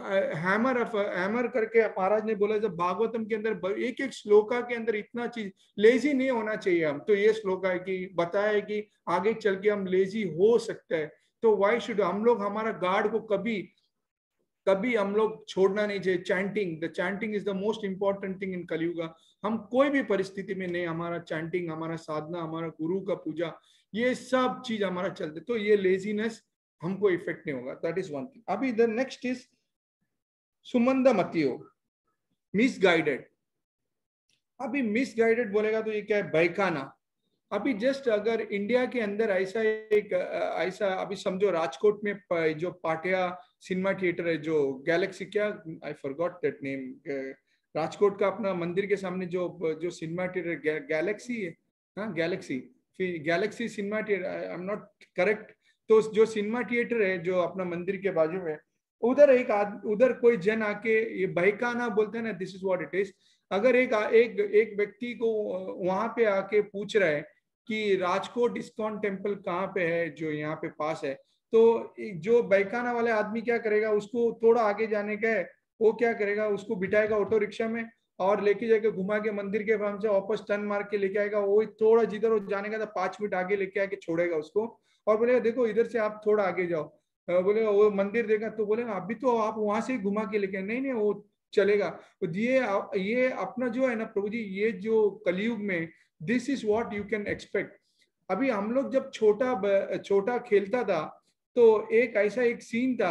हैमर करके महाराज ने बोला, जब भागवतम के अंदर एक एक श्लोका के अंदर इतना चीज, लेजी नहीं होना चाहिए हम, तो ये श्लोका है कि बताया है कि आगे चल के हम लेजी हो सकते हैं, तो व्हाई शुड हम लोग हमारा गार्ड को कभी कभी हम लोग छोड़ना नहीं चाहिए। Chanting, the chanting is the most important thing in Kaliyuga, हम कोई भी परिस्थिति में नहीं, हमारा चैंटिंग, हमारा साधना, हमारा गुरु का पूजा, ये सब चीज हमारा चलते, तो ये लेजीनेस हमको इफेक्ट नहीं होगा, दैट इज वन थिंग। अभी द नेक्स्ट इज सुमंदा मतियो, मिसगाइडेड। अभी मिसगाइडेड बोलेगा तो ये क्या है, बैकाना। अभी जस्ट अगर इंडिया के अंदर ऐसा एक ऐसा अभी समझो राजकोट में जो पाटिया सिनेमा थिएटर है, जो गैलेक्सी, क्या I forgot that name, Rajkot का अपना मंदिर के सामने जो सिनेमा थिएटर गैलेक्सी है, हाँ गैलेक्सी, फिर Galaxy cinema theatre, I am not correct, तो जो सिनेमा थिएटर है जो अपना मंदिर के बाजू में, उधर उधर कोई जन आके ये बहकाना बोलते हैं ना, this is what it is. अगर एक व्यक्ति को वहां पे आके पूछ रहा है कि राजकोट इस्कॉन टेम्पल कहाँ पे है, जो यहाँ पे पास है। तो जो बैकाना वाले आदमी क्या करेगा, उसको थोड़ा आगे जाने का है, वो क्या करेगा, उसको बिठाएगा ऑटो रिक्शा में और लेके जाके घुमा के मंदिर के पास से वापस टर्न मार के लेके आएगा। वो थोड़ा जिधर वो जाने का था 5 मिनट आगे लेके आके छोड़ेगा उसको और बोलेगा देखो इधर से आप थोड़ा आगे जाओ। बोलेगा वो मंदिर देखा तो बोलेगा अभी तो आप वहां से घुमा के लेके, नहीं नहीं वो चलेगा। तो ये अपना जो है ना प्रभु जी, ये जो कलयुग में this is what you can expect. अभी हम लोग जब छोटा छोटा खेलता था तो एक ऐसा एक सीन था,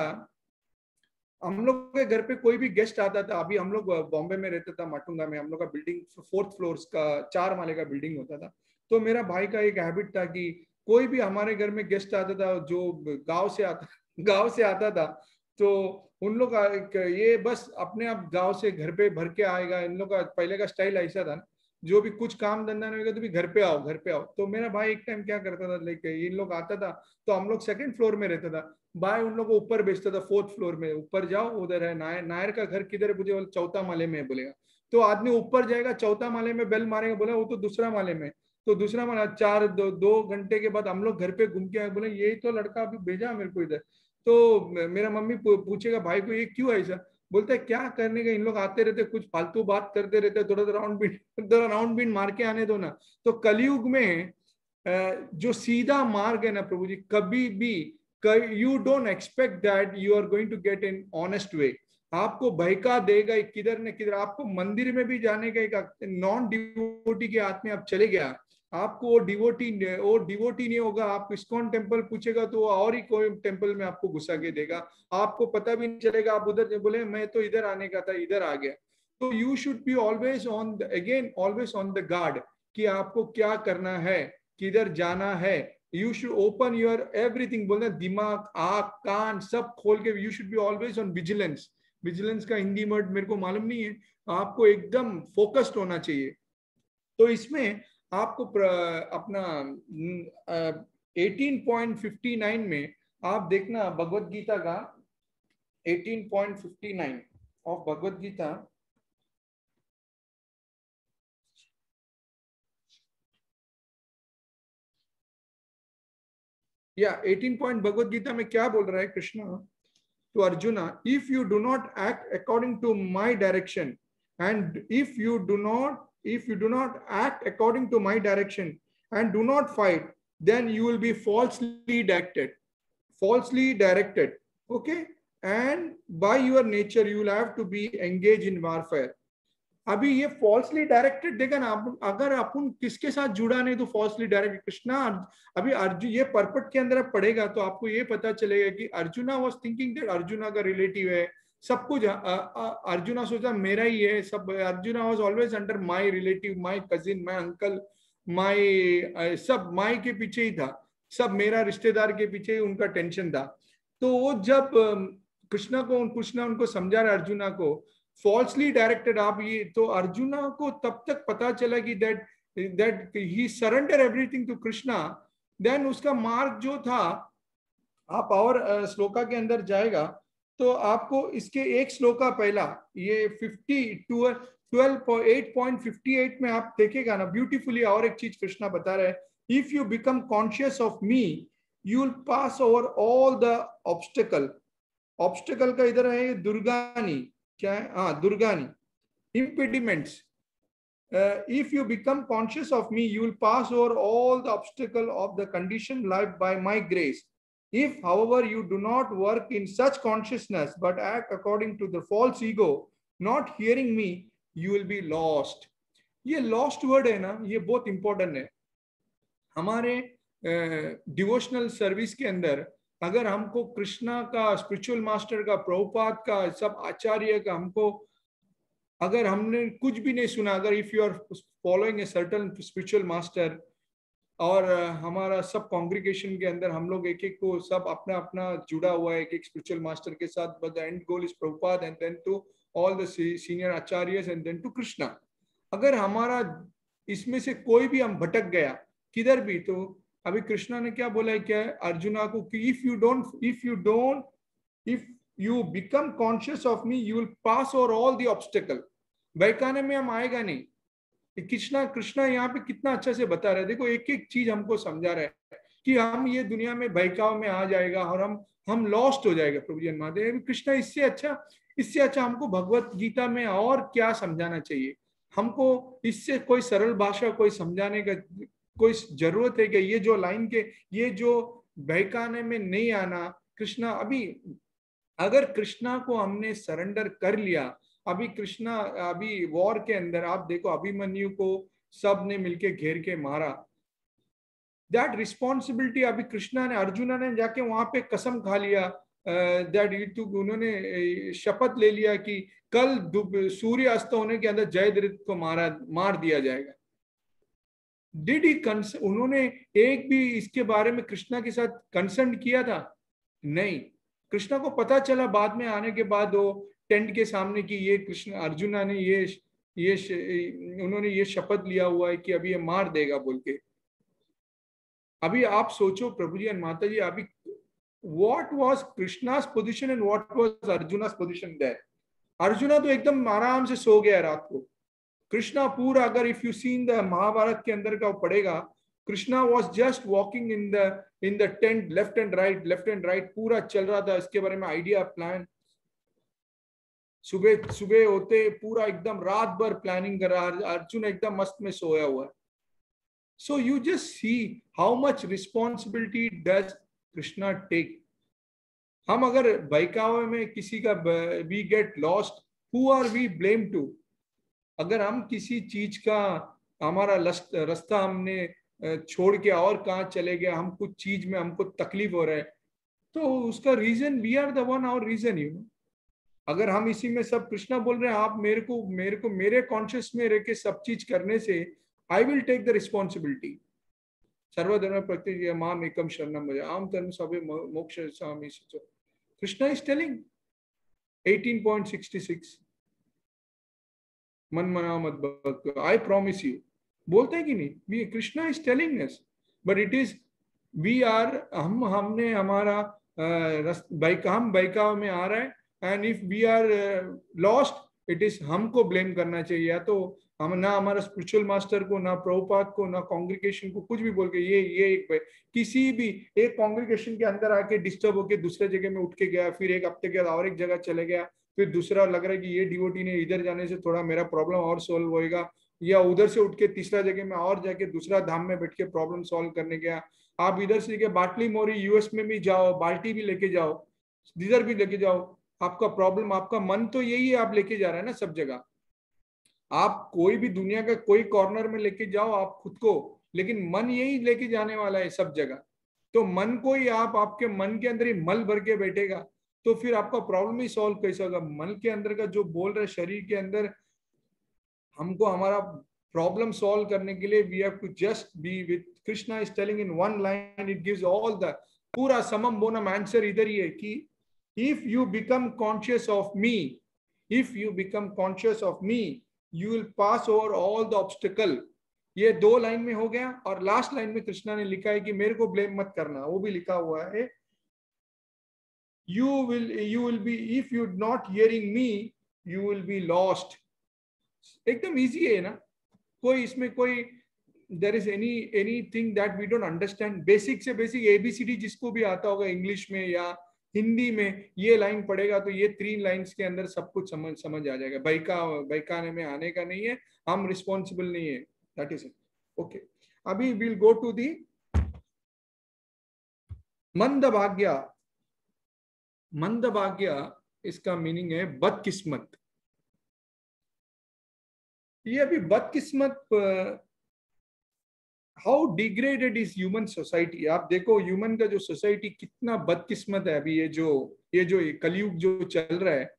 हम लोग के घर पे कोई भी गेस्ट आता था। अभी हम लोग बॉम्बे में रहते था, माटुंगा में, हम लोग का बिल्डिंग 4th फ्लोर का 4 माले का बिल्डिंग होता था। तो मेरा भाई का एक हैबिट था कि कोई भी हमारे घर में गेस्ट आता था जो गांव से आता था, तो उन लोग ये बस अपने आप गांव से घर पे भर के आएगा। इन लोग का पहले का स्टाइल ऐसा था ना, जो भी कुछ काम धंधा नहीं होगा तो भी घर पे आओ घर पे आओ। तो मेरा भाई एक टाइम क्या करता था, लाइक इन लोग आता था तो हम लोग 2nd फ्लोर में रहता था, भाई उन लोग को ऊपर भेजता था 4th फ्लोर में, ऊपर जाओ उधर है नायर, नायर का घर किधर है, मुझे 4था माले में बोलेगा। तो आदमी ऊपर जाएगा 4था माले में, बेल मारेगा, बोला वो तो दूसरा माले में। तो दूसरा माला 2 घंटे के बाद हम लोग घर पे घूम के आए, बोले यही तो लड़का अभी भेजा मेरे को इधर। तो मेरा मम्मी पूछेगा भाई को ये क्यों ऐसा, बोलते है क्या करने का, इन लोग आते रहते कुछ फालतू बात करते रहते, थोड़ा राउंड बीन मार के आने दो ना। तो कलयुग में जो सीधा मार्ग है ना प्रभु जी, कभी भी you don't expect that you are going to get in honest way. आपको बहका देगा किधर न किधर। आपको मंदिर में भी जाने का एक नॉन डिवोटी के हाथ में आप चले गया, आपको वो डिवोटी नहीं होगा। आप इस्कॉन टेम्पल पूछेगा तो और ही कोई टेम्पल में आपको घुसा के देगा, आपको पता भी नहीं चलेगा। आप उधर बोले मैं तो इधर आने का था, इधर आ गया। तो you should be always on the guard कि आपको क्या करना है, किधर जाना है। You should open your everything, बोलना दिमाग आंख कान सब खोल के। You should be always on vigilance. Vigilance का हिंदी वर्ड मेरे को मालूम नहीं है, आपको एकदम फोकस्ड होना चाहिए। तो इसमें आपको अपना 18.59 में आप देखना भगवत गीता का 18.59 ऑफ भगवत गीता। या 18 पॉइंट भगवत गीता में क्या बोल रहा है Krishna to Arjuna, if you do not act according to my direction, and if you do not act according to my direction and do not fight, then you will be falsely directed, okay, and by your nature you will have to be engaged in warfare. अभी ये falsely directed देखा ना, अगर अपन किसके साथ जुड़ा नहीं तो फॉल्सली डायरेक्टेड कृष्णा। अभी अर्जुन ये पर्पट के अंदर पढ़ेगा तो आपको ये पता चलेगा कि Arjuna was thinking that Arjuna का रिलेटिव है सब कुछ। अर्जुना सोचा मेरा ही है सब। Arjuna was always under my relative, my cousin, my uncle, my सब माय के पीछे ही था, सब मेरा रिश्तेदार के पीछे ही उनका टेंशन था। तो वो जब कृष्णा उनको समझा रहा अर्जुना को फॉल्सली डायरेक्टेड आप ये, तो अर्जुना को तब तक पता चला कि that he surrender everything to Krishna. Then उसका मार्ग जो था, आप और श्लोका के अंदर जाएगा तो आपको इसके एक श्लोका पहला ये 8.58 में आप देखेगा ना ब्यूटीफुली और एक चीज कृष्णा बता रहे हैं, if you become conscious of me you will pass over all the obstacle. Obstacle का इधर है दुर्गानी, क्या है, हाँ दुर्गानी, impediments. If you become conscious of me, you will pass over all the obstacle of the conditioned life by my grace. If, however, you do not work in such consciousness but act according to the false ego, not hearing me, you will be lost. ये lost word है ना, ये बहुत important है। हमारे devotional service के अंदर अगर हमको कृष्णा का, स्पिरिचुअल मास्टर का, प्रभुपाद का, सब आचार्य का, हमको अगर हमने कुछ भी नहीं सुना, अगर if you are following a certain spiritual master, और हमारा सब कांग्रीगेशन के अंदर हम लोग एक एक को सब अपना अपना जुड़ा हुआ है एक एक स्पिरिचुअल मास्टर के साथ, but the end goal is Prabhupada and then to all the senior acharyas and then to Krishna. अगर हमारा इसमें से कोई भी हम भटक गया किधर भी, तो अभी कृष्णा ने क्या बोला है, क्या अर्जुना को कि if you become conscious of me you will pass over all the obstacle. बैकाने में हम आएगा नहीं, कृष्णा कृष्णा यहाँ पे कितना अच्छा से बता रहे हैं। देखो एक एक चीज हमको समझा रहे हैं कि हम ये दुनिया में बहकाव में आ जाएगा और हम लॉस्ट हो जाएगा प्रभु जी महादेव। कृष्णा इससे अच्छा हमको भगवत गीता में और क्या समझाना चाहिए। हमको इससे कोई सरल भाषा कोई समझाने का कोई जरूरत है कि ये जो लाइन के ये जो बहकाने में नहीं आना। कृष्णा अभी अगर कृष्णा को हमने सरेंडर कर लिया, अभी कृष्णा अभी वॉर के अंदर आप देखो अभिमन्यु को सब ने मिलके घेर के मारा। दैट रिस्पॉन्सिबिलिटी अभी कृष्णा ने अर्जुना ने जाके वहां पे कसम खा लिया, दैट उन्होंने शपथ ले लिया कि कल सूर्य अस्त होने के अंदर जयद्रथ को मार दिया जाएगा। डिड ही उन्होंने एक भी इसके बारे में कृष्णा के साथ कंसर्न किया था? नहीं। कृष्णा को पता चला बाद में आने के बाद वो टेंट के सामने कि ये कृष्ण अर्जुना ने उन्होंने ये शपथ लिया हुआ है कि अभी ये मार देगा बोल के। अभी आप सोचो प्रभु जी और माता जी, अभी what was Krishna's position and what was Arjuna's position there. Arjuna तो एकदम आराम से सो गया रात को। कृष्णा पूरा अगर if you seen the Mahabharata के अंदर का पड़ेगा, Krishna was just walking in the tent left and right पूरा चल रहा था इसके बारे में आइडिया प्लान। सुबह सुबह होते पूरा एकदम रात भर प्लानिंग कर रहा। अर्जुन एकदम मस्त में सोया हुआ है। So you just see how much responsibility does Krishna take. हम अगर बहकावे में किसी का we get lost, who are we blame to? अगर हम किसी चीज का हमारा रास्ता हमने छोड़ के और कहाँ चले गए, हम कुछ चीज में हमको तकलीफ हो रहा है, तो उसका reason we are the one our reason you know. अगर हम इसी में सब कृष्णा बोल रहे हैं, आप मेरे को मेरे कॉन्शियस में रह के सब चीज करने से I will take the responsibility. सर्वधर्म प्रत्यय माम एकम शरणम भज आम धर्म सभे मोक्ष सामी। कृष्णा इज टेलिंग 18.66 मन मना मत भक्त आई प्रॉमिस यू। बोलते हैं कि नहीं? We Krishna is telling us, but it is we are हमने हमारा हम बैकाव में आ रहा है and if we are lost it is हमको ब्लेम करना चाहिए। या तो हम ना हमारा स्पिरिचुअल मास्टर को, ना प्रभुपाद को, ना कांग्रीगेशन को कुछ भी बोल के ये एक किसी भी एक कांग्रीगेशन के अंदर आके डिस्टर्ब होके दूसरे जगह में उठ के गया, फिर एक हफ्ते के बाद और एक जगह चले गया, फिर दूसरा लग रहा है कि ये डिवोटी ने इधर जाने से थोड़ा मेरा प्रॉब्लम और सॉल्व होएगा, या उधर से उठ के तीसरा जगह में और जाके दूसरा धाम में बैठ के प्रॉब्लम सॉल्व करने गया। आप इधर से लेके बाटली मोरी यूएस में भी जाओ, बाल्टी भी लेके जाओ, इधर भी लेके जाओ, आपका प्रॉब्लम आपका मन तो यही है, आप लेके जा रहे हैं ना सब जगह। आप कोई भी दुनिया का कोई कॉर्नर में लेके जाओ आप खुद को, लेकिन मन यही लेके जाने वाला है सब जगह। तो मन को ही आप आपके मन के अंदर ही मल भर के बैठेगा तो फिर आपका प्रॉब्लम ही सॉल्व कैसे होगा? मन के अंदर का जो बोल रहा है शरीर के अंदर, हमको हमारा प्रॉब्लम सॉल्व करने के लिए we have to just be with Krishna is telling in one line, it gives all the पूरा समम बोनम आंसर इधर ही है कि if you become conscious of me, if you become conscious of me you will pass over all the obstacle. ये 2 line में हो गया। और लास्ट लाइन में कृष्णा ने लिखा है कि मेरे को ब्लेम मत करना, वो भी लिखा हुआ है you will be if you not hearing me you will be lost। एकदम इजी है ना, कोई इसमें कोई there is anything that we don't understand। Basic से बेसिक ABCD जिसको भी आता होगा इंग्लिश में या हिंदी में, ये लाइन पढ़ेगा तो ये 3 लाइंस के अंदर सब कुछ समझ आ जाएगा। बैकाने में आने का नहीं है, हम रिस्पॉन्सिबल नहीं है, दैट इज इट। ओके, अभी विल गो टू दी मंदभाग्य। मंदभाग्य इसका मीनिंग है बदकिस्मत। ये अभी बदकिस्मत, how degraded is human society. आप देखो ह्यूमन का जो सोसाइटी कितना बदकिस्मत है। अभी ये जो कलयुग जो चल रहा है,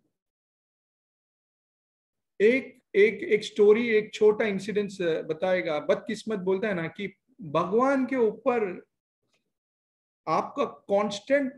एक स्टोरी, एक छोटा इंसिडेंस बताएगा। बदकिस्मत बोलता है ना कि भगवान के ऊपर आपका कांस्टेंट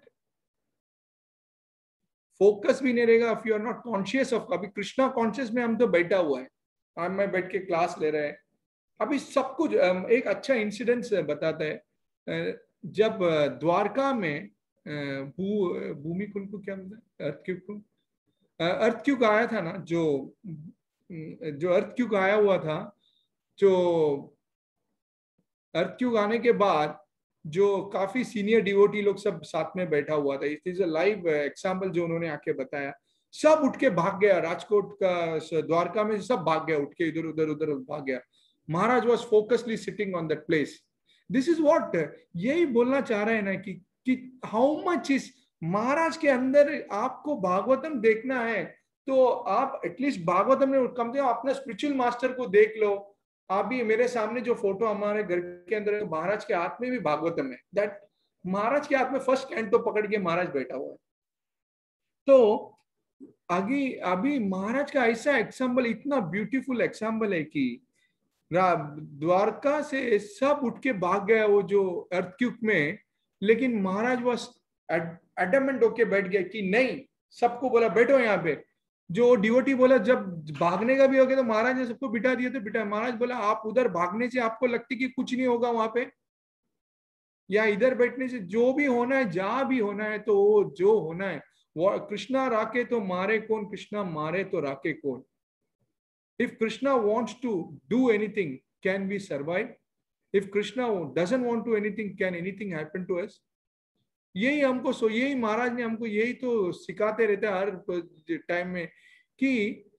फोकस भी नहीं रहेगा if you are not conscious of. अभी कृष्णा कॉन्शियस में हम तो बैठा हुआ है, हम मैं बैठ के क्लास ले रहे हैं, अभी सब कुछ। एक अच्छा इंसिडेंस बताता है। जब द्वारका में भूमिकुल को क्या बोलते हैं, अर्थक्यूक आया था ना, जो अर्थक्यूक आया हुआ था, जो अर्थक्यूक आने के बाद जो काफी सीनियर डिवोटी लोग सब साथ में बैठा हुआ था, it is a live example जो उन्होंने आके बताया, सब उठ के भाग गया, राजकोट का द्वारका में सब भाग गया, उठ के इधर उधर उधर भाग गया। Maharaj was focusly sitting on that place. This is what, यही बोलना चाह रहे हैं ना कि हाउ मच इज महाराज के अंदर। आपको भागवतम देखना है तो आप एटलीस्ट भागवतम में कम से कम अपना स्पिरिचुअल मास्टर को देख लो। अभी मेरे सामने जो फोटो हमारे घर के अंदर है, महाराज के हाथ में भी भागवतम है। दैट महाराज के हाथ में फर्स्ट कैंटो पकड़ के महाराज बैठा हुआ है। तो आगे अभी महाराज का ऐसा एग्जाम्पल, इतना ब्यूटीफुल एग्जाम्पल है कि द्वारका से सब उठ के भाग गया वो जो अर्थक्यूक में, लेकिन महाराज वॉज एडमेंट होके बैठ गया कि नहीं, सबको बोला बैठो यहाँ पे। जो डिवोटी बोला जब भागने का भी हो गया तो महाराज ने सबको बिठा दिया, तो बिठा। महाराज बोला आप उधर भागने से आपको लगती कि कुछ नहीं होगा वहां पे, या इधर बैठने से जो भी होना है, जहां भी होना है तो वो जो होना है, वो कृष्णा राके तो मारे कौन, कृष्णा मारे तो राके कौन। If Krishna wants to do anything, can we survive? If Krishna doesn't want to anything, can anything happen to us? यही हमको यही महाराज ने हमको यही तो सिखाते रहते हैं हर टाइम में कि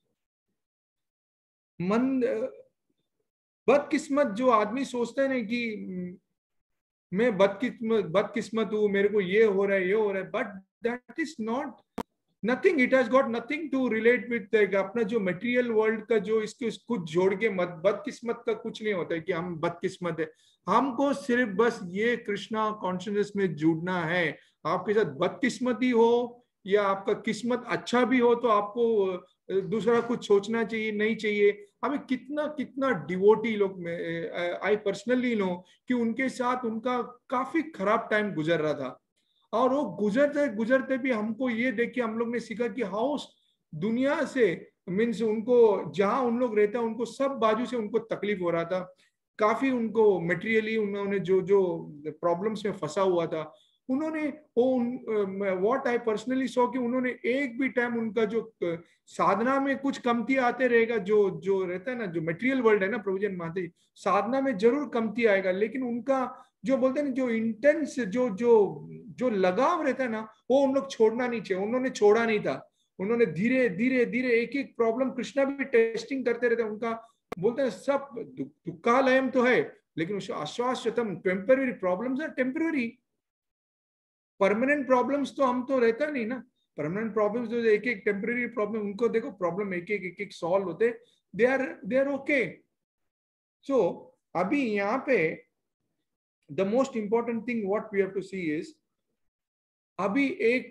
बदकिस्मत जो आदमी सोचते हैं ना कि मैं बदकिस्मत हूं, मेरे को ये हो रहा है ये हो रहा है, but that is not nothing, it has got nothing to relate with अपना जो मटेरियल वर्ल्ड का जो इसके कुछ जोड़ के मत। बदकिस्मत का कुछ नहीं होता है कि हम बदकिस्मत है, हमको सिर्फ बस ये कृष्णा कॉन्शियसनेस में जुड़ना है। आपके साथ बदकिस्मती हो या आपका किस्मत अच्छा भी हो तो आपको दूसरा कुछ सोचना चाहिए नहीं चाहिए। हमें कितना कितना डिवोटी लोग में आई पर्सनली नो कि उनके साथ उनका काफी खराब टाइम गुजर रहा था, और वो गुजरते गुजरते भी हमको ये देख के हम लोग ने सीखा कि हाउ दुनिया से मीन्स उनको जहां उन लोग रहता है उनको सब बाजू से उनको तकलीफ हो रहा था, काफी उनको मटेरियली उन्होंने जो जो प्रॉब्लम्स में फंसा हुआ था, उन्होंने वो व्हाट आई पर्सनली सॉ कि उन्होंने एक भी टाइम उनका जो साधना में कुछ कमती आते रहेगा, जो जो रहता है ना, जो मटेरियल वर्ल्ड है ना प्रभुजन माते, साधना में जरूर कमती आएगा, लेकिन उनका जो बोलते हैं ना जो इंटेंस जो जो जो लगाव रहता है ना, वो उन लोग छोड़ना नहीं चाहिए। उन्होंने छोड़ा नहीं था, उन्होंने धीरे धीरे धीरे एक एक प्रॉब्लम कृष्णा भी टेस्टिंग करते रहते। उनका बोलते हैं सब दुखालयम तो है, लेकिन उस आश्वासतम, temporary problems are temporary, permanent problems तो हम तो रहता नहीं ना। परमानेंट प्रॉब्लम्स जो एक एक टेम्पररी प्रॉब्लम, उनको देखो प्रॉब्लम एक एक सॉल्व होते, दे आर ओके। सो अभी यहाँ पे the most important thing what we have to see is, अभी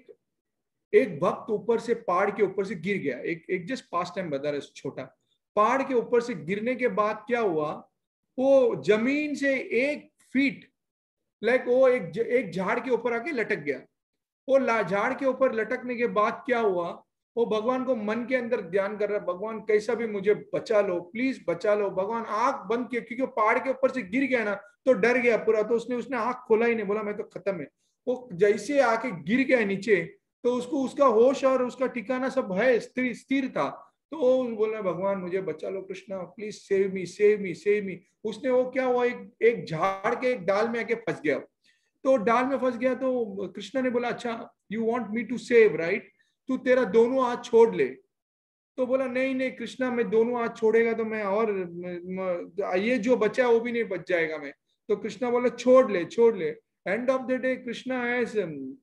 एक भक्त ऊपर से पहाड़ के ऊपर से गिर गया, एक जस्ट पास्ट टाइम बता रहे, छोटा पहाड़ के ऊपर से गिरने के बाद क्या हुआ, वो जमीन से 1 फीट लाइक वो एक झाड़ के ऊपर आके लटक गया। वो झाड़ के ऊपर लटकने के बाद क्या हुआ, वो भगवान को मन के अंदर ध्यान कर रहा है, भगवान कैसा भी मुझे बचा लो, प्लीज बचा लो। भगवान आंख बंद किया, क्योंकि पहाड़ के ऊपर से गिर गया ना तो डर गया पूरा, तो उसने आंख खोला ही नहीं, बोला मैं तो खत्म है। वो जैसे आके गिर गया नीचे तो उसको उसका होश और उसका ठिकाना सब है, स्थिर था। तो वो बोला भगवान मुझे बचा लो, Krishna please save me save me save me. उसने वो क्या हुआ, एक झाड़ के एक डाल में आके फंस गया। तो डाल में फंस गया तो कृष्णा ने बोला अच्छा you want me to save right, तू तेरा दोनों हाथ छोड़ ले। तो बोला नहीं नहीं कृष्णा, मैं दोनों हाथ छोड़ेगा तो मैं और ये जो बचा है वो भी नहीं बच जाएगा मैं। तो कृष्णा बोला छोड़ ले छोड़ ले। End of the day Krishna as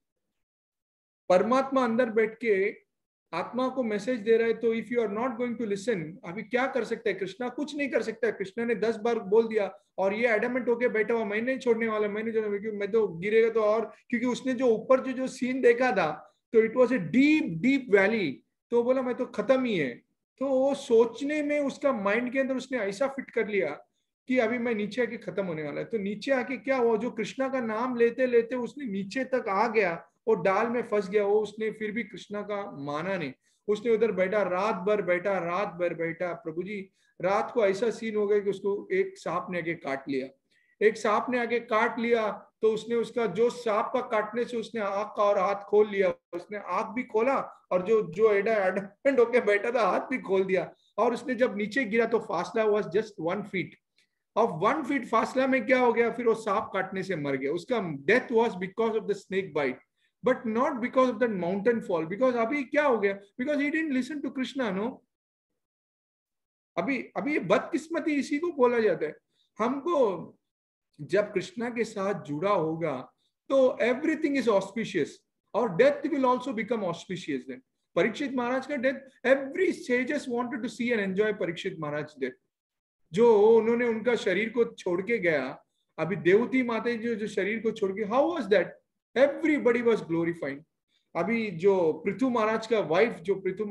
परमात्मा अंदर बैठ के आत्मा को मैसेज दे रहा है। तो if you are not going to listen, अभी क्या कर सकता है कृष्णा, कुछ नहीं कर सकता है। कृष्णा ने 10 बार बोल दिया और ये एडमेंट होके बैठा हुआ, मैं नहीं छोड़ने वाला, मैं नहीं छोड़ने, क्योंकि मैं तो गिरेगा तो। और क्योंकि उसने जो ऊपर जो सीन देखा था तो it was a deep deep valley, तो बोला मैं तो खत्म ही है। तो वो सोचने में उसका माइंड के अंदर उसने ऐसा फिट कर लिया कि अभी मैं नीचे आके खत्म होने वाला है। तो नीचे आके क्या हुआ, जो कृष्णा का नाम लेते लेते उसने नीचे तक आ गया, वो डाल में फंस गया। वो उसने फिर भी कृष्णा का माना नहीं, उसने उधर बैठा, रात भर बैठा। प्रभु जी रात को ऐसा सीन हो गया कि उसको एक सांप ने आके काट लिया। एक सांप ने आके काट लिया तो उसने उसका जो सांप का काटने से उसने आंख का और हाथ खोल लिया, उसने आंख भी खोला और जो जो एडमेंट होके बैठा था हाथ भी खोल दिया। और उसने जब नीचे गिरा तो फासला हुआ जस्ट 1 फीट। ऑफ 1 फीट फासला में क्या हो गया, फिर वो सांप काटने से मर गया. उसका death was because of the snake bite, but not because of the mountain fall. Because अभी क्या हो गया, because he didn't listen to Krishna. No, अभी अभी ये बदकिस्मती इसी को बोला जाता है. हमको जब कृष्णा के साथ जुड़ा होगा तो एवरीथिंग इज ऑस्पिशियस, और death will also become auspicious. Then Parikshit Maharaj का death, every sages wanted to see and enjoy Parikshit Maharaj death. जो उन्होंने उनका शरीर को छोड़ के गया, अभी देवती माता जो शरीर को छोड़ के, how was that, everybody was glorifying. अभी जो पृथु महाराज का वाइफ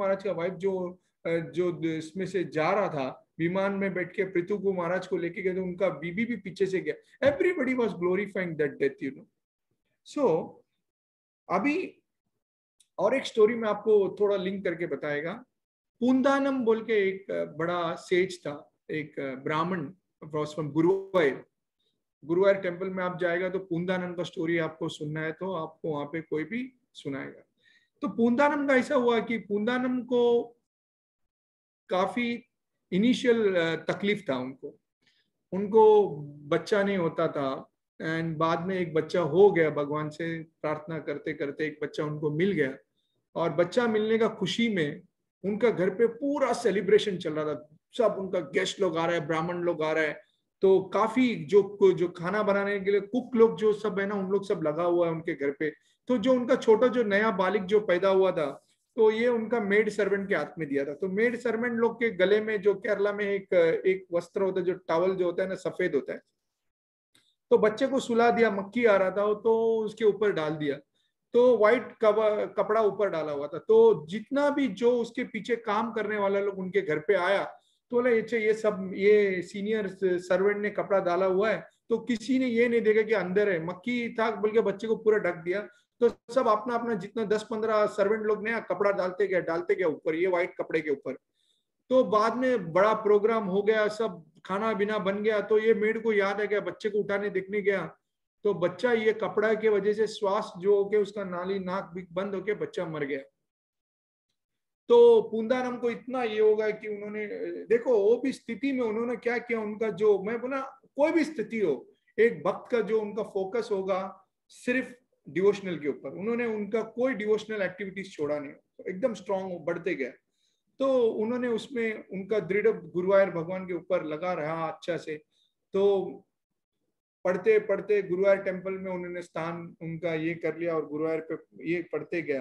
जो इसमें से जा रहा था, विमान में बैठ के पृथु को महाराज को लेके गए, तो उनका बीबी भी पीछे से गया. Everybody was glorifying that death, you know. So अभी और एक स्टोरी में आपको थोड़ा लिंक करके बताएगा. पूंदानम बोल के एक बड़ा सेज था, एक ब्राह्मण फ्रॉम गुरुवायूर टेम्पल में आप जाएगा तो पूंदानम का स्टोरी आपको सुनना है तो आपको वहां पे कोई भी सुनाएगा. तो पूंदानम का ऐसा हुआ कि पूंदानम को काफी इनिशियल तकलीफ था. उनको बच्चा नहीं होता था, एंड बाद में एक बच्चा हो गया. भगवान से प्रार्थना करते करते एक बच्चा उनको मिल गया, और बच्चा मिलने का खुशी में उनका घर पे पूरा सेलिब्रेशन चल रहा था. सब उनका गेस्ट लोग आ रहे हैं, ब्राह्मण लोग आ रहे हैं, तो काफी जो खाना बनाने के लिए कुक लोग जो सब है ना, उन लोग सब लगा हुआ है उनके घर पे. तो जो उनका छोटा जो नया बालिक जो पैदा हुआ था, तो ये उनका मेड सर्वेंट के हाथ में दिया था. तो मेड सर्वेंट लोग के गले में जो केरला में एक वस्त्र होता है, जो टॉवल जो होता है ना, सफेद होता है. तो बच्चे को सुला दिया, मक्खी आ रहा था तो उसके ऊपर डाल दिया, तो व्हाइट कपड़ा ऊपर डाला हुआ था. तो जितना भी जो उसके पीछे काम करने वाला लोग उनके घर पे आया, तो बोले ये सीनियर सर्वेंट ने कपड़ा डाला हुआ है. तो किसी ने ये नहीं देखा कि अंदर है, मक्खी था बोल के बच्चे को पूरा ढक दिया. तो सब अपना अपना जितना 10-15 सर्वेंट लोग ने कपड़ा डालते गया ऊपर, ये व्हाइट कपड़े के ऊपर. तो बाद में बड़ा प्रोग्राम हो गया, सब खाना बिना बन गया. तो ये मेड को याद है क्या, बच्चे को उठाने देखने गया, तो बच्चा ये कपड़ा के वजह से श्वास जो होके उसका नाली नाक भी बंद होके बच्चा मर गया. तो पूंदानम को इतना ये होगा कि उन्होंने देखो वो भी स्थिति में उन्होंने क्या किया, उनका जो मैं बोला कोई भी स्थिति हो, एक भक्त का जो उनका फोकस होगा सिर्फ डिवोशनल के ऊपर. उन्होंने उनका कोई डिवोशनल एक्टिविटीज छोड़ा नहीं, एकदम स्ट्रांग बढ़ते गए. तो उन्होंने उसमें उनका दृढ़ गुरुवायूर भगवान के ऊपर लगा रहा अच्छा से. तो पढ़ते पढ़ते गुरुवायूर टेम्पल में उन्होंने स्थान उनका ये कर लिया, और गुरुवायूर पे ये पढ़ते गया.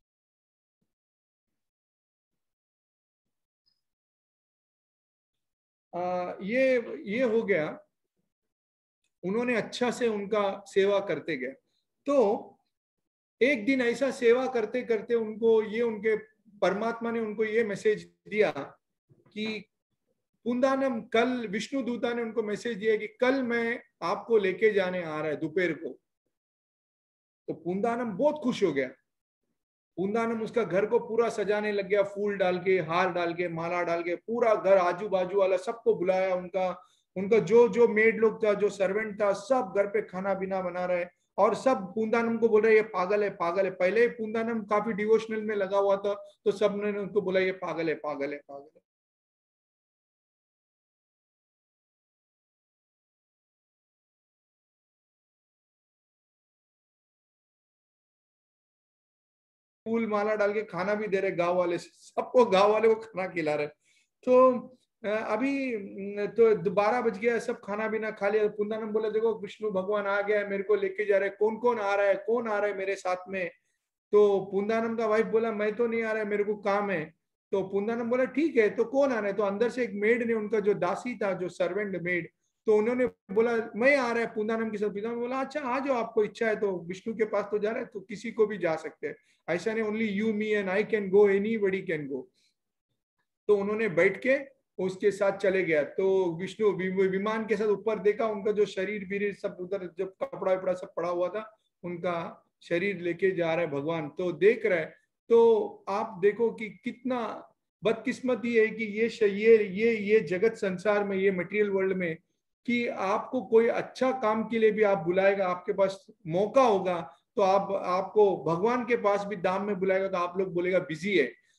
ये हो गया, उन्होंने अच्छा से उनका सेवा करते गए. तो एक दिन ऐसा सेवा करते करते उनको ये उनके परमात्मा ने उनको ये मैसेज दिया कि पूंदानम, कल विष्णु दूता ने उनको मैसेज दिया कि कल मैं आपको लेके जाने आ रहा है दोपहर को. तो पूंदानम बहुत खुश हो गया. पूंदानम उसका घर को पूरा सजाने लग गया, फूल डाल के, हार डाल के, माला डाल के, पूरा घर आजू बाजू वाला सबको बुलाया. उनका जो मेड लोग था, जो सर्वेंट था, सब घर पे खाना पीना बना रहे, और सब पूंदानम को बोल रहे ये पागल है पागल है. पहले पूंदानम काफी डिवोशनल में लगा हुआ था, तो सब ने उनको बोला ये पागल है पागल है पागल है. फूल माला डाल के खाना भी दे रहे गांव वाले, सबको गांव वाले को खाना खिला रहे. तो अभी तो 12 बज गया, सब खाना पीना खा लिया. पूंदानम बोले देखो विष्णु भगवान आ गया है, मेरे को लेके जा रहे, कौन कौन आ रहा है मेरे साथ में. तो पूंदानम का वाइफ बोला मैं तो नहीं आ रहा है, मेरे को काम है. तो पूंदानम बोला ठीक है, तो कौन आ रहा है. तो अंदर से एक मेड ने, उनका जो दासी था, जो सर्वेंट मेड, तो उन्होंने बोला मैं आ रहा है पूंदानम के साथ. पूंदानम बोला अच्छा आ जाओ, आपको इच्छा है तो, विष्णु के पास तो जा रहा है तो किसी को भी जा सकते हैं, ऐसा नहीं only you me and I can go, anybody can go. तो उन्होंने बैठ के उसके साथ चले गया. तो विष्णु विमान के साथ ऊपर देखा, उनका जो शरीर वीर सब उधर जब कपड़ा वपड़ा सब पड़ा हुआ था, उनका शरीर लेके जा रहे भगवान. तो देख रहे, तो आप देखो कि कितना बदकिस्मती है कि ये जगत संसार में, ये मटेरियल वर्ल्ड में, कि आपको कोई अच्छा काम के लिए भी आप बुलाएगा, आपके पास मौका होगा तो आपको भगवान के पास भी दाम में बुलाएगा, तो आप लोग बोलेगा बिजी है.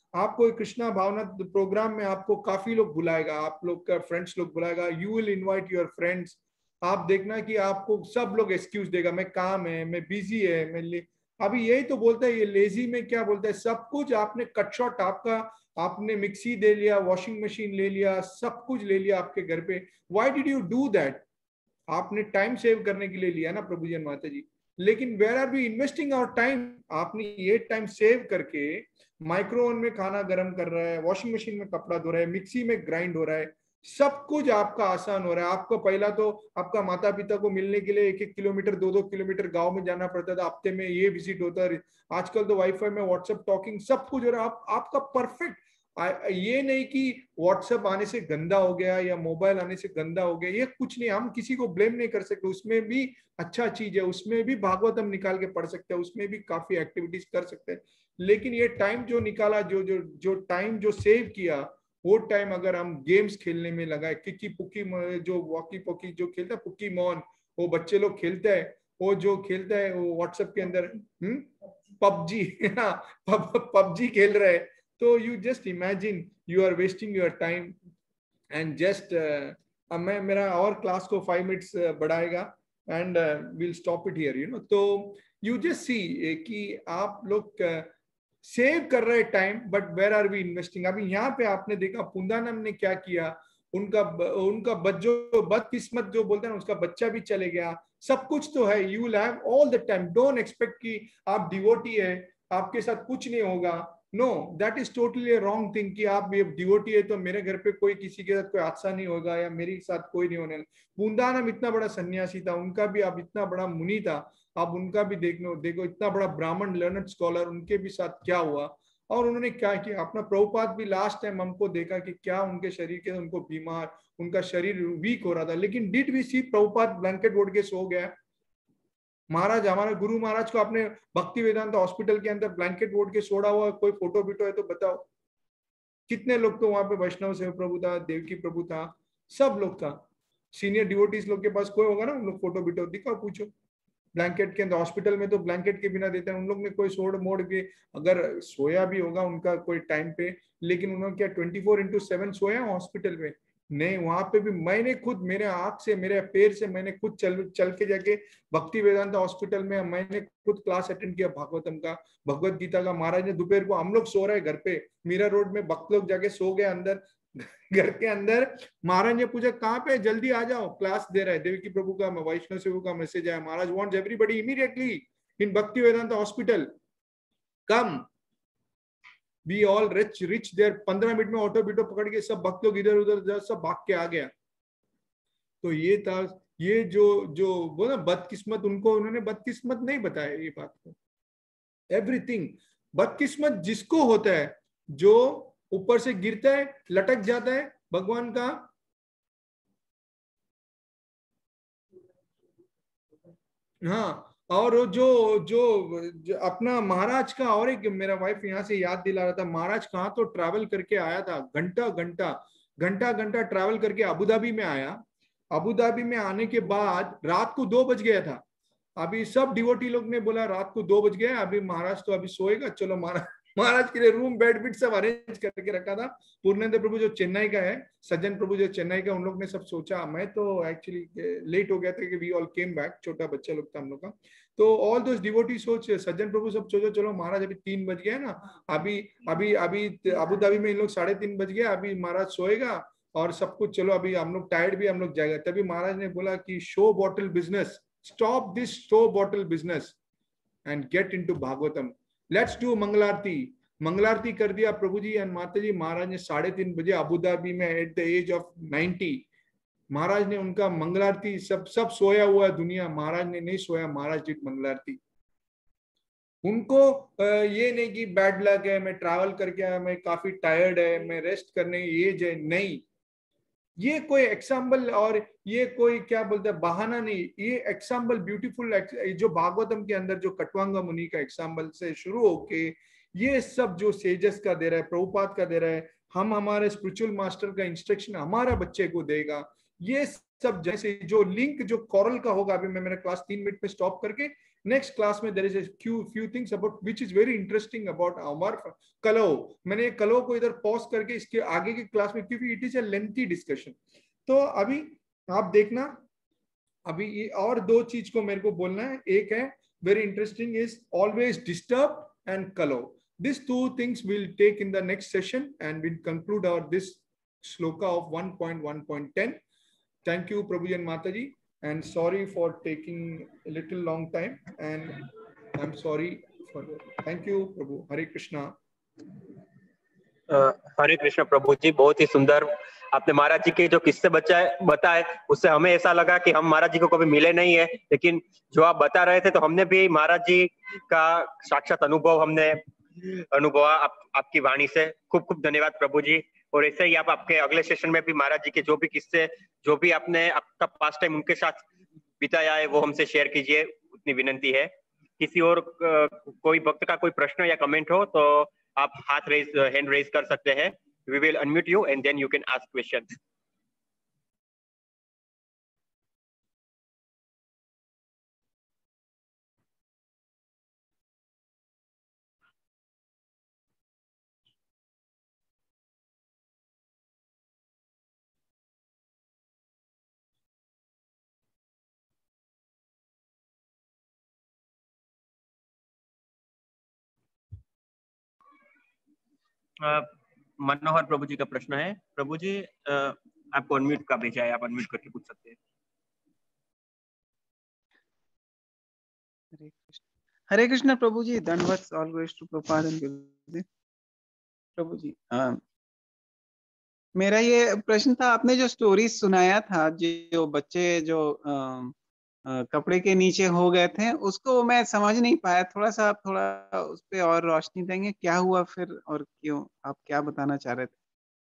आपको कृष्णा भावना प्रोग्राम में आपको काफी लोग बुलाएगा, आप लोग का फ्रेंड्स लोग बुलाएगा, you will invite your friends. आप देखना कि आपको सब लोग एक्सक्यूज देगा, मैं काम है, मैं बिजी है, अभी यही तो बोलता है ये लेजी में, क्या बोलता है, सब कुछ आपने कट शॉट, आपका आपने मिक्सी दे लिया, वॉशिंग मशीन ले लिया, सब कुछ ले लिया आपके घर पे। Why did you do that? आपने टाइम सेव करने के लिए लिया ना प्रभु जी एंड माता जी, लेकिन where are we investing our time? आपने ये टाइम सेव करके माइक्रोवेव में खाना गर्म कर रहा है, वॉशिंग मशीन में कपड़ा धो रहा है, मिक्सी में ग्राइंड हो रहा है, सब कुछ आपका आसान हो रहा है। आपको पहला तो आपका माता पिता को मिलने के लिए 1-1 किलोमीटर 2-2 किलोमीटर गांव में जाना पड़ता था, हफ्ते में ये विजिट होता है। आजकल तो वाईफाई में व्हाट्सएप टॉकिंग सब कुछ हो रहा है, आपका परफेक्ट। ये नहीं कि व्हाट्सएप आने से गंदा हो गया या मोबाइल आने से गंदा हो गया, ये कुछ नहीं, हम किसी को ब्लेम नहीं कर सकते, उसमें भी अच्छा चीज है, उसमें भी भागवत हम निकाल के पढ़ सकते हैं, उसमें भी काफी एक्टिविटीज कर सकते हैं। लेकिन ये टाइम जो निकाला, जो जो जो टाइम जो सेव किया, वो टाइम अगर हम गेम्स खेलने में लगाए, किकी पुकी, जो वॉकी पोकी जो खेलता है, पुकी मॉन, वो बच्चे लोग खेलते हैं, वो जो खेलता है वो व्हाट्सएप के अंदर पबजी पबजी खेल रहे हैं। तो you just imagine you are wasting your time and just, अब मैं मेरा और क्लास को 5 मिनट्स बढ़ाएगा and will stop it here, you know. तो यू जस्ट सी कि आप लोग सेव कर रहे time, but where are we investing? अभी यहाँ पे आपने देखा पुंदानम ने क्या किया, उनका जो बदकिस्मत जो बोलते हैं ना, उसका बच्चा भी चले गया, सब कुछ तो है, you will have all the time. Don't expect कि आप डिवोटी है आपके साथ कुछ नहीं होगा, no, that is totally a wrong thing कि आप ये डिवोटी है तो मेरे घर पे कोई किसी के साथ कोई हादसा नहीं होगा या मेरे साथ कोई नहीं होने। पुंदानम इतना बड़ा सन्यासी था, उनका भी अब इतना बड़ा मुनि था, आप उनका भी देखो इतना बड़ा ब्राह्मण लर्नड स्कॉलर, उनके भी साथ क्या हुआ और उन्होंने क्या किया। अपना प्रभुपाद भी लास्ट टाइम हमको देखा कि क्या उनके शरीर के, उनको बीमार, उनका शरीर वीक हो रहा था, लेकिन did we see Prabhupada blanket ओढ़ के सो गया? महाराज, हमारे गुरु महाराज को आपने भक्ति वेदांत हॉस्पिटल के अंदर ब्लैंकेट ओढ़ के सोड़ा हुआ कोई फोटो बिटो है तो बताओ? कितने लोग तो वहां पे वैष्णव सेव प्रभु था, देवकी प्रभु था, सब लोग था, सीनियर डिवोटीज लोग के पास कोई होगा ना, उन लोग फोटो बिटो दिखाओ, पूछो। ब्लैंकेट के अंदर, हॉस्पिटल में तो ब्लैंकेट के बिना देते हैं, उन लोग ने कोई सोड़ मोड़ के अगर सोया भी होगा उनका कोई टाइम पे, लेकिन उन्होंने क्या 24/7 सोया हॉस्पिटल में? नहीं, वहां पे भी मैंने खुद मेरे आंख से, मेरे पैर से मैंने खुद चल के जाके भक्ति वेदांत हॉस्पिटल में मैंने खुद क्लास अटेंड किया भागवतम का, भगवत गीता का। महाराज ने दोपहर को, हम लोग सो रहे घर पे मीरा रोड में, भक्त लोग जाके सो गए अंदर घर के अंदर। महाराज ने पूछा कहाँ पे, जल्दी आ जाओ, क्लास दे रहा है देवी की प्रभु का, वैष्णव सेवक का मैसेज आया, Maharaj wants everybody immediately in Bhakti Vedanta hospital, come. We all reach there. 15 मिनट में ऑटो बिटो पकड़ के सब भक्त लोग इधर उधर सब भाग के आ गया। तो ये था, ये जो वो ना बदकिस्मत, उनको उन्होंने बदकिस्मत नहीं बताया ये बात को। एवरीथिंग बदकिस्मत जिसको होता है, जो ऊपर से गिरता है, लटक जाता है, भगवान का हाँ। और जो अपना महाराज का, और एक मेरा वाइफ यहाँ से याद दिला रहा था, महाराज कहाँ तो ट्रैवल करके आया था, घंटा घंटा ट्रैवल करके अबू धाबी में आया। अबू धाबी में आने के बाद रात को 2 बज गया था। अभी सब डिवोटी लोग ने बोला रात को 2 बज गया, अभी महाराज तो अभी सोएगा, चलो महाराज के लिए रूम बेड बिट सब अरेंज करके रखा था। पूर्णेंद्र प्रभु जो चेन्नई का है, सज्जन प्रभु जो चेन्नई का, उन लोग ने सब सोचा, मैं तो एक्चुअली लेट हो गया था कि वी ऑल केम बैक, छोटा बच्चा लोग था हम लोग का। तो ऑल दोस डिवोटी सोच, सज्जन प्रभु सब सोचो चलो महाराज अभी 3 बज गया ना, अभी अभी अभी अबू धाबी में इन लोग 3:30 बज गया, अभी महाराज सोएगा और सब कुछ, चलो अभी हम लोग टायर्ड भी, हम लोग जाएगा। तभी महाराज ने बोला कि show bottle business, stop this show bottle business and get into Bhagavatam, let's do mangalarati. मंगलारती कर दिया प्रभु जी एंड माता जी। महाराज ने 3:30 बजे अबू धाबी में at the age of 90 Maharaj ने उनका मंगलारती, सब सोया हुआ दुनिया, महाराज ने नहीं सोया, महाराज जी मंगलारती। उनको ये नहीं कि बैड लक है, मैं ट्रैवल करके आया, मैं काफी टायर्ड है, मैं रेस्ट करने एज है, नहीं, ये कोई एग्जाम्पल और ये कोई क्या बोलते हैं बहाना नहीं, ये एग्जाम्पल ब्यूटीफुल। जो भागवतम के अंदर जो कटवांगा मुनि का एग्जाम्पल से शुरू होके ये सब जो सेजस का दे रहा है, प्रभुपाद का दे रहा है, हम हमारे स्पिरिचुअल मास्टर का इंस्ट्रक्शन हमारा बच्चे को देगा, ये सब जैसे जो लिंक जो कॉरल का होगा, अभी मैं मेरा क्लास 3 मिनट में स्टॉप करके नेक्स्ट क्लास में there is a few things about which is very interesting about अमर कलो. मैंने कलो को इधर पॉज करके इसके आगे की क्लास में, क्योंकि it is a lengthy discussion. तो अभी आप देखना, अभी ये और दो चीज को मेरे को बोलना है. एक है very interesting is always disturb and kalo. These two things we'll take in the next session and we'll conclude our this shloka of 1.1.10. Thank you Prabhuji and Mataji, and sorry for taking a little long time, and I'm sorry for that. Thank you Prabhu. Hare Krishna. हरे कृष्ण प्रभु जी, बहुत ही सुंदर आपने महाराज जी के जो किस्से बताए, उससे हमें ऐसा लगा कि हम महाराज जी को कभी मिले नहीं है, लेकिन जो आप बता रहे थे तो हमने भी महाराज जी का साक्षात अनुभव हमने अनुभवा आपकी वाणी से. खूब खूब धन्यवाद प्रभु जी. और ऐसे ही आप आपके अगले सेशन में भी महाराज जी के जो भी किस्से, जो भी आपने आपका पास्ट टाइम उनके साथ बिताया है, वो हमसे शेयर कीजिए, उतनी विनंती है. किसी और कोई भक्त का कोई प्रश्न या कमेंट हो तो आप हैंड रेज कर सकते हैं. We will unmute you and then you can ask questions. मनोहर प्रभु जी का प्रश्न है. प्रभु जी आपको अनम्यूट का भेजा है, आप अनम्यूट करके पूछ सकते हैं. हरे कृष्ण प्रभु जी. धन्यवाद. All goes to Prabhupada and Guruji. प्रभु जी मेरा ये प्रश्न था, आपने जो स्टोरी सुनाया था, जो बच्चे जो कपड़े के नीचे हो गए थे, उसको मैं समझ नहीं पाया. थोड़ा सा आप थोड़ा उस पे और रोशनी देंगे, क्या हुआ फिर और क्यों, आप क्या बताना चाह रहे थे?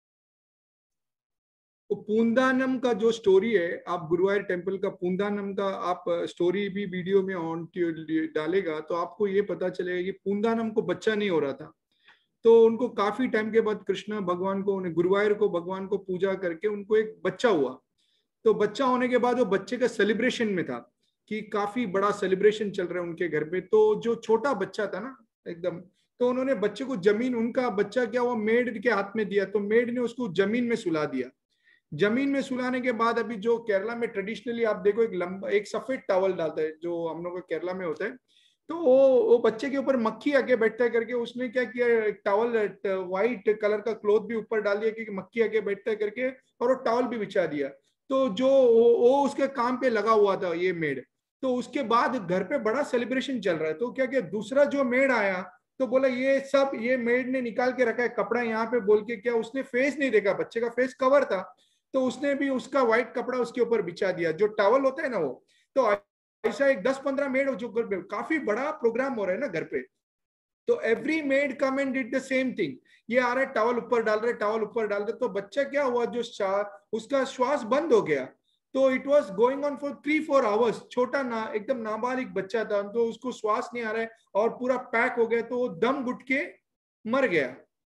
तो पूंदानम का जो स्टोरी है, आप गुरुवायूर टेम्पल का पूंदानम का आप स्टोरी भी वीडियो में ऑन डालेगा तो आपको ये पता चलेगा कि पूंदानम को बच्चा नहीं हो रहा था. तो उनको काफी टाइम के बाद कृष्ण भगवान को, उन्हें गुरुवायूर को भगवान को पूजा करके उनको एक बच्चा हुआ. तो बच्चा होने के बाद वो बच्चे का सेलिब्रेशन में था कि काफी बड़ा सेलिब्रेशन चल रहा है उनके घर पे. तो जो छोटा बच्चा था ना एकदम, तो उन्होंने बच्चे को जमीन, उनका बच्चा क्या हुआ, मेड के हाथ में दिया. तो मेड ने उसको जमीन में सुला दिया. जमीन में सुलाने के बाद अभी जो केरला में ट्रेडिशनली आप देखो, एक लंबा एक सफेद टॉवल डालता है जो हम लोग केरला में होता है. तो वो बच्चे के ऊपर मक्खी आके बैठता है करके उसने क्या किया, एक टॉवल व्हाइट कलर का क्लॉथ भी ऊपर डाल दिया क्योंकि मक्खी आके बैठता है करके, और वो टॉवल भी बिछा दिया. तो जो वो उसके काम पे लगा हुआ था ये मेड. तो उसके बाद घर पे बड़ा सेलिब्रेशन चल रहा है. तो क्या किया, दूसरा जो मेड आया तो बोला ये सब ये मेड ने निकाल के रखा है कपड़ा यहाँ पे, बोल के क्या उसने फेस नहीं देखा, बच्चे का फेस कवर था, तो उसने भी उसका व्हाइट कपड़ा उसके ऊपर बिछा दिया, जो टॉवल होता है ना वो. तो ऐसा एक 10-15 मेड जो घर पे, काफी बड़ा प्रोग्राम हो रहा है ना घर पे. तो every maid come and did the same thing. ये आ रहा है टॉवल ऊपर डाल रहे, टॉवल ऊपर डाल रहे. तो बच्चा क्या हुआ, जो उसका श्वास बंद हो गया. तो it was going on for 3-4 hours. छोटा ना एकदम नाबालिग बच्चा था, तो उसको श्वास नहीं आ रहा है और पूरा पैक हो गया, तो वो दम घुट के मर गया.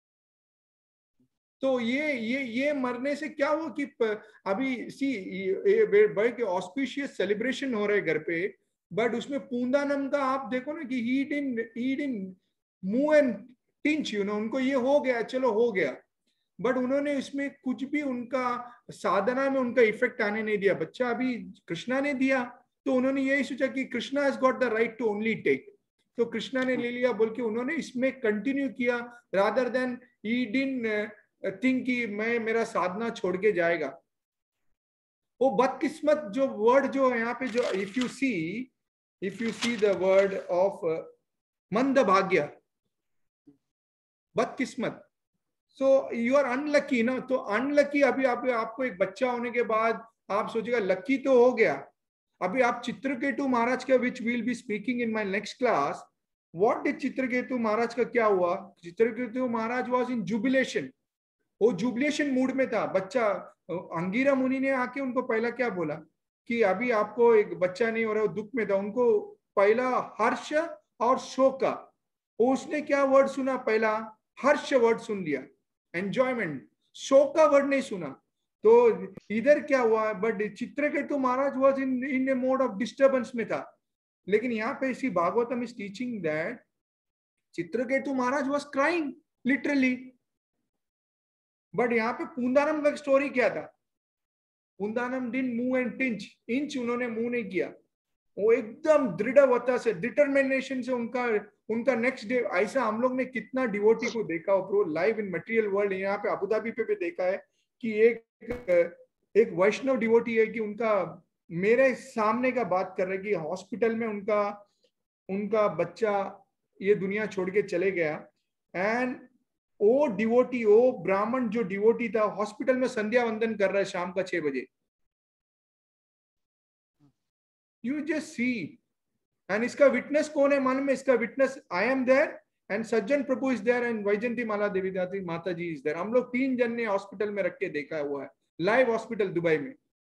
तो ये मरने से क्या हुआ कि अभी बड़े के ऑस्पिशियस सेलिब्रेशन हो रहे घर पे, बट उसमें पूंदानम का आप देखो ना कि he didn't move and inch, you know, उनको ये हो गया, चलो हो गया, बट उन्होंने इसमें कुछ भी उनका साधना में उनका इफेक्ट आने नहीं दिया. बच्चा अभी कृष्णा ने दिया, तो उन्होंने यही सोचा कि Krishna has got the right to only take. तो कृष्णा ने ले लिया बोल के उन्होंने इसमें कंटिन्यू किया, rather than he didn't think कि मैं मेरा साधना छोड़ के जाएगा. वो बदकिस्मत जो वर्ड जो है यहाँ पे, जो if you see the word of मंद भाग्य, बदकिस्मत, सो यू आर अनलकी ना. तो अनलकी, अभी आपको एक बच्चा होने के बाद आप सोचेगा लकी तो हो गया. अभी आप चित्रकेतु महाराज का, which will be speaking in my next class, what did Chitraketu Maharaj का क्या हुआ. Chitraketu Maharaj was in jubilation, वो जुबिलेशन मूड में था. बच्चा अंगिरा मुनि ने आके उनको पहला क्या बोला कि अभी आपको एक बच्चा नहीं हो रहा, दुख में था. उनको पहला हर्ष और शोक का, उसने क्या वर्ड सुना, पहला हर्ष वर्ड सुन लिया, एंजॉयमेंट. शोक का वर्ड नहीं सुना. तो इधर क्या हुआ, but Chitraketu Maharaj was in a mode of disturbance में था. लेकिन यहाँ पे Shri Bhagavatam is teaching that Chitraketu Maharaj was crying literally. But यहाँ पे पूंदानम का स्टोरी क्या था? Poonthanam didn't move an inch उन्होंने मूव नहीं किया। वो एकदम दृढ़ता से, डिटरमिनेशन से उनका नेक्स्ट डे। ऐसा हम लोग ने कितना डिवोटी को देखा हो प्रो लाइव इन मटेरियल वर्ल्ड। यहाँ पे अबू धाबी पे भी देखा है कि एक वैष्णव डिवोटी है कि उनका मेरे सामने का बात कर रहे कि हॉस्पिटल में उनका बच्चा ये दुनिया छोड़ के चले गया। एंड वो डिवोटी, वो ब्राह्मण जो डिवोटी था, हॉस्पिटल में संध्या वंदन कर रहा है शाम का 6 बजे। You just see. एंड इसका विटनेस कौन है मालूम है? इसका witness I am there and Sajjan Prabhu is there and Vaijayanti Mala Devi दाती माता जी इज देयर। हम लोग 3 जन ने हॉस्पिटल में रख के देखा हुआ है, लाइव हॉस्पिटल दुबई में।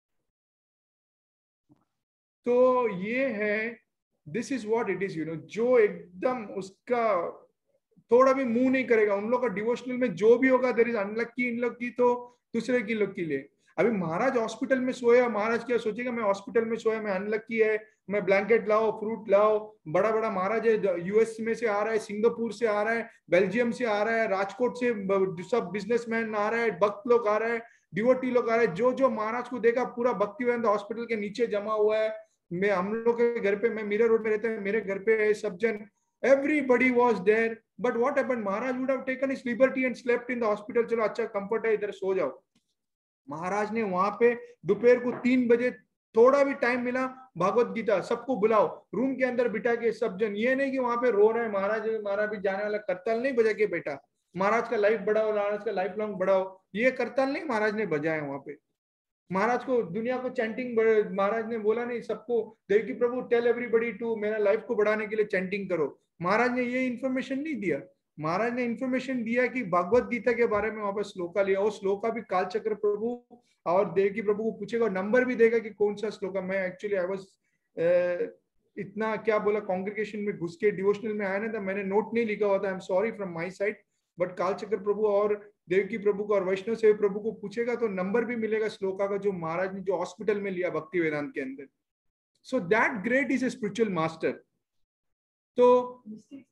तो ये है, this is what it is, जो एकदम उसका थोड़ा भी मुंह नहीं करेगा। उन लोग का डिवोशनल में जो भी होगा, देयर इज अनलकी इन लोग की तो दूसरे की लोग के लिए। अभी महाराज हॉस्पिटल में सोया, महाराज क्या सोचेगा मैं हॉस्पिटल में सोया, मैं अनलकी है, मैं ब्लैंकेट लाओ, फ्रूट लाओ। बड़ा बड़ा महाराज है, यूएस में से आ रहा है, सिंगापुर से आ रहा है, बेल्जियम से आ रहा है, राजकोट से सब बिजनेसमैन आ रहा है, भक्त लोग आ रहा है, डिवोटी लोग आ रहे हैं। जो जो महाराज को देखा पूरा भक्तिवेदांत हॉस्पिटल के नीचे जमा हुआ है। मैं हम लोग के घर पे, मैं मीरा रोड में रहता है, मेरे घर पे सब जन, everybody was there. But what happened? Maharaj would have taken his liberty and slept in the hospital. चलो अच्छा कंफर्ट है, इधर सो जाओ। महाराज ने वहां पे दोपहर को 3 बजे थोड़ा भी टाइम मिला, भागवत गीता सबको बुलाओ, रूम के अंदर बिठा के सब जन। ये नहीं कि वहां पे रो रहे हैं महाराज, महाराज भी जाने वाला, करताल नहीं बजा के बैठा। महाराज का लाइफ बढ़ाओ, महाराज का लाइफ लॉन्ग बढ़ाओ, ये करताल नहीं महाराज ने बजाए वहां पे। महाराज को दुनिया को चैंटिंग, महाराज ने बोला नहीं सबको Devaki Prabhu tell everybody to, मेरा लाइफ को बढ़ाने के लिए चैंटिंग करो। महाराज ने ये इन्फॉर्मेशन नहीं दिया। महाराज ने इन्फॉर्मेशन दिया कि भागवत गीता के बारे में वहां पर श्लोका लिया। वो श्लोका भी कालचक्र प्रभु और देवकी प्रभु को पूछेगा, नंबर भी देगा कि कौन सा श्लोका। मैं एक्चुअली आई वाज इतना क्या बोला, कांग्रेगेशन में घुस के डिवोशनल में आया ना था, मैंने नोट नहीं लिखा हुआ था, I am sorry from my side. But Kalachakra Prabhu और देवकी प्रभु को और वैष्णव सेव प्रभु को पूछेगा तो नंबर भी मिलेगा श्लोका का, जो महाराज ने जो हॉस्पिटल में लिया भक्ति वेदांत के अंदर। So that great is a spiritual master. तो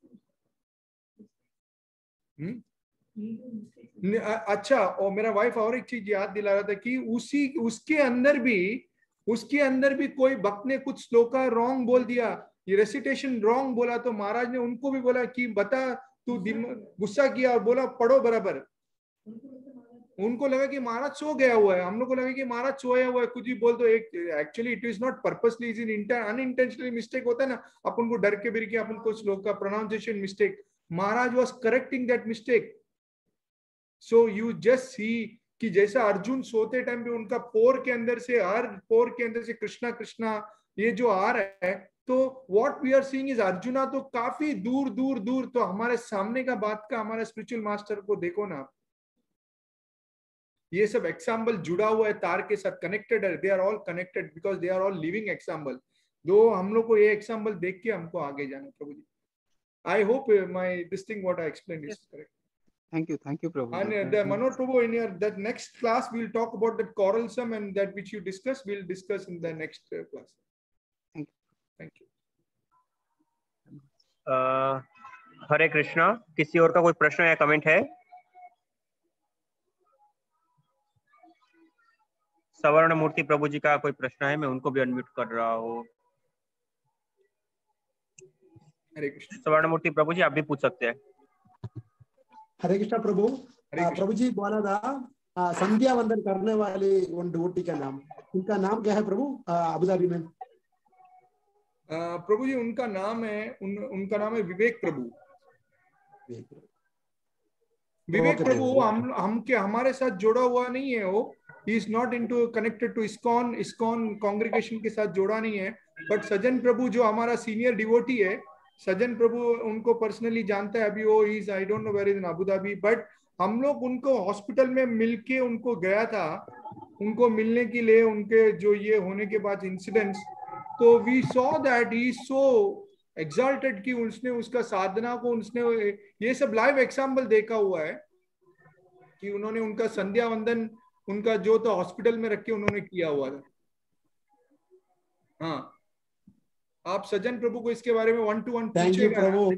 अच्छा, और मेरा वाइफ और एक चीज याद दिला रहा था कि उसके अंदर भी कोई भक्त ने कुछ श्लोका रॉन्ग बोल दिया, ये रेसिटेशन रॉन्ग बोला, तो महाराज ने उनको भी बोला कि बता, तू गुस्सा किया और बोला पढ़ो बराबर। उनको लगा कि महाराज सो गया हुआ है, हम लोग को लगा कि महाराज सोया हुआ है, कुछ भी बोल दो। Actually it is not purposely, is in unintentionally mistake होता है ना, अपन को डर के बिर के अपन को श्लोक का pronunciation mistake. Maharaj was correcting that mistake. So you just see कि जैसा अर्जुन सोते टाइम पे उनका पोर के अंदर से कृष्णा कृष्णा ये जो आ रहा है, तो what we are seeing is Arjuna तो काफी दूर दूर दूर। तो हमारे सामने का बात का हमारे स्पिरिचुअल मास्टर को देखो ना, ये सब एग्जाम्पल जुड़ा हुआ है, तार के साथ कनेक्टेड है। They are all connected because they are all living example. Though हम लोग को ये एग्जाम्पल देख के हमको आगे जाना। Prabhu ji, I hope my this thing what I explain is correct. Thank you, Prabhu. And Manoj Prabhu, in your that next class, we'll talk about that quarrelsome and that which you discussed. We'll discuss in the next class. Thank you. Hare Krishna. किसी और का कोई प्रश्न या comment है? सवर्ण मूर्ति प्रभु जी का कोई प्रश्न है? मैं उनको भी अनम्यूट कर रहा हूँ। हरे कृष्ण। सवर्ण मूर्ति प्रभु जी, आप भी पूछ सकते हैं। हरे कृष्णा प्रभु। प्रभु जी बोला था संध्या वंदन करने वाले उन डिवोटी का नाम, उनका नाम क्या है प्रभु अबू धाबी में? प्रभु जी उनका नाम है उनका नाम है विवेक प्रभु। विवेक प्रभु हमारे साथ जुड़ा हुआ नहीं है। वो he is not into connected to ISKCON congregation के साथ जोड़ा नहीं है। बट सज्जन प्रभु जो हमारा सीनियर डिवोटी है, सज्जन प्रभु उनको पर्सनली जानता है। अभी वो is I don't know where is in Abu Dhabi. But हम लोग उनको हॉस्पिटल में मिलके उनको गया था, उनको मिलने के लिए, उनके जो ये होने के बाद इंसिडेंट्स, तो we saw that he so exalted कि उसने उसका साधना को उसने ये सब लाइव एग्जाम्पल देखा हुआ है कि उन्होंने उनका संध्या वंदन उनका जो तो हॉस्पिटल में रख के उन्होंने किया हुआ था। हाँ, आप सज्जन प्रभु को इसके बारे में 1-to-1 थैंक यू पूछेगा। प्रभु।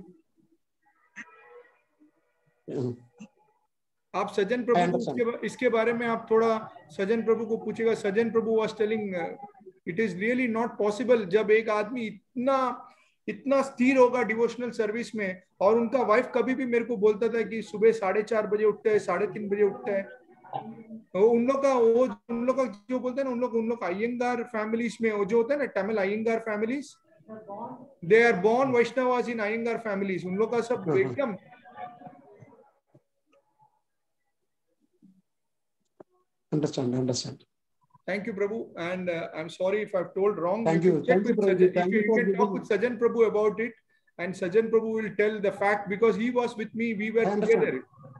आप सज्जन प्रभु को इसके बारे में आप थोड़ा सज्जन प्रभु को पूछेगा। Sajjan Prabhu was telling it is really not possible जब एक आदमी इतना स्थिर होगा डिवोशनल सर्विस में। और उनका वाइफ कभी भी मेरे को बोलता था कि सुबह 4:30 बजे उठते हैं, 3:30 बजे उठते हैं। उन लोग का जो बोलते हैं ना, उन लोग अयंगार फैमिलीज में जो होता है ना, Tamil Iyengar families, they are born Vaishnavas in Iyengar families. उन लोग का सब एकदम। Understand. Thank you, Prabhu, and I'm sorry if I've told wrong. Thank you, Prabhu. You can talk with Sajan Prabhu about it, and Sajan Prabhu will tell the fact because he was with me. We were together.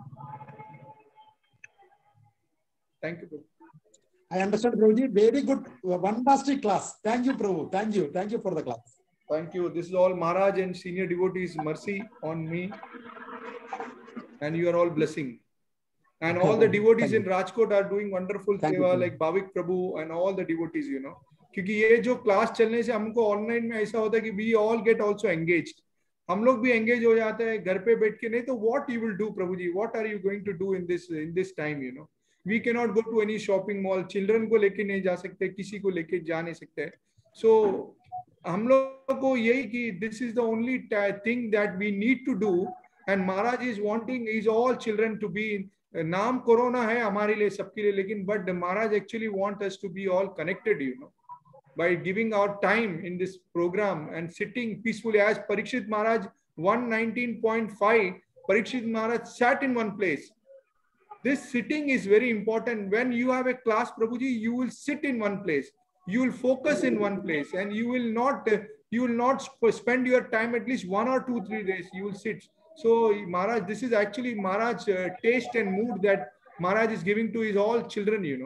Thank you, Prabhu. I understand, Prabhuji. Very good, fantastic class. Thank you, Prabhu. Thank you for the class. Thank you. This is all Maharaj and senior devotees' mercy on me, and you are all blessing. And all the devotees in Rajkot are doing wonderful seva, like Bhavik Prabhu and all the devotees, you know. क्योंकि ये जो class चलने से हमको online में ऐसा होता है कि we all get also engaged. हम लोग भी engage हो जाते हैं घर पे बैठ के। नहीं तो what you will do, Prabhu ji? What are you going to do in this time, you know? We cannot go to any shopping mall. Children को लेके नहीं जा सकते, किसी को लेके जा नहीं सकते। So हम लोग को यही कि this is the only thing that we need to do, and Maharaj is wanting is all children to be in. नाम कोरोना है हमारे लिए, सबके लिए, लेकिन but Maharaj actually want us to be all connected, you know, by giving our time in this program and sitting peacefully. As Parikshit Maharaj 119.5, Parikshit Maharaj sat in one place. This sitting is very important. When you have a class, Prabhuji, you will sit in one place, you will focus in one place, and you will not spend your time at least 1 or 2, 3 days. You will sit. So Maharaj, this is actually Maharaj taste and mood that Maharaj is giving to his all children, you know.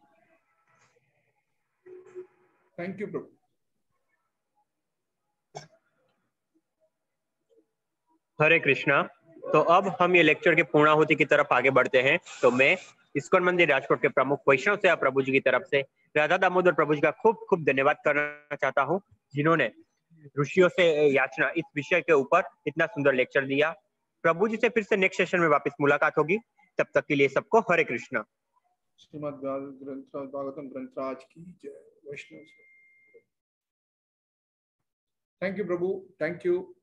Thank you, Prabhu. Hare Krishna. तो अब हम ये lecture के पूर्णाहुति की तरफ आगे बढ़ते हैं। तो मैं इस्कॉन मंदिर राजकोट के प्रमुख वैष्णव सेवा प्रभु जी की तरफ से राधा दामोदर प्रभु जी का खूब खूब धन्यवाद करना चाहता हूँ, जिन्होंने ऋषियों से याचना इस विषय के ऊपर इतना सुंदर लेक्चर दिया। प्रभु जी से फिर से नेक्स्ट सेशन में वापस मुलाकात होगी। तब तक के लिए सबको हरे कृष्णा। श्रीमद् भागवतम ग्रंथराज की जय। वैष्णव। Thank you Prabhu, thank you.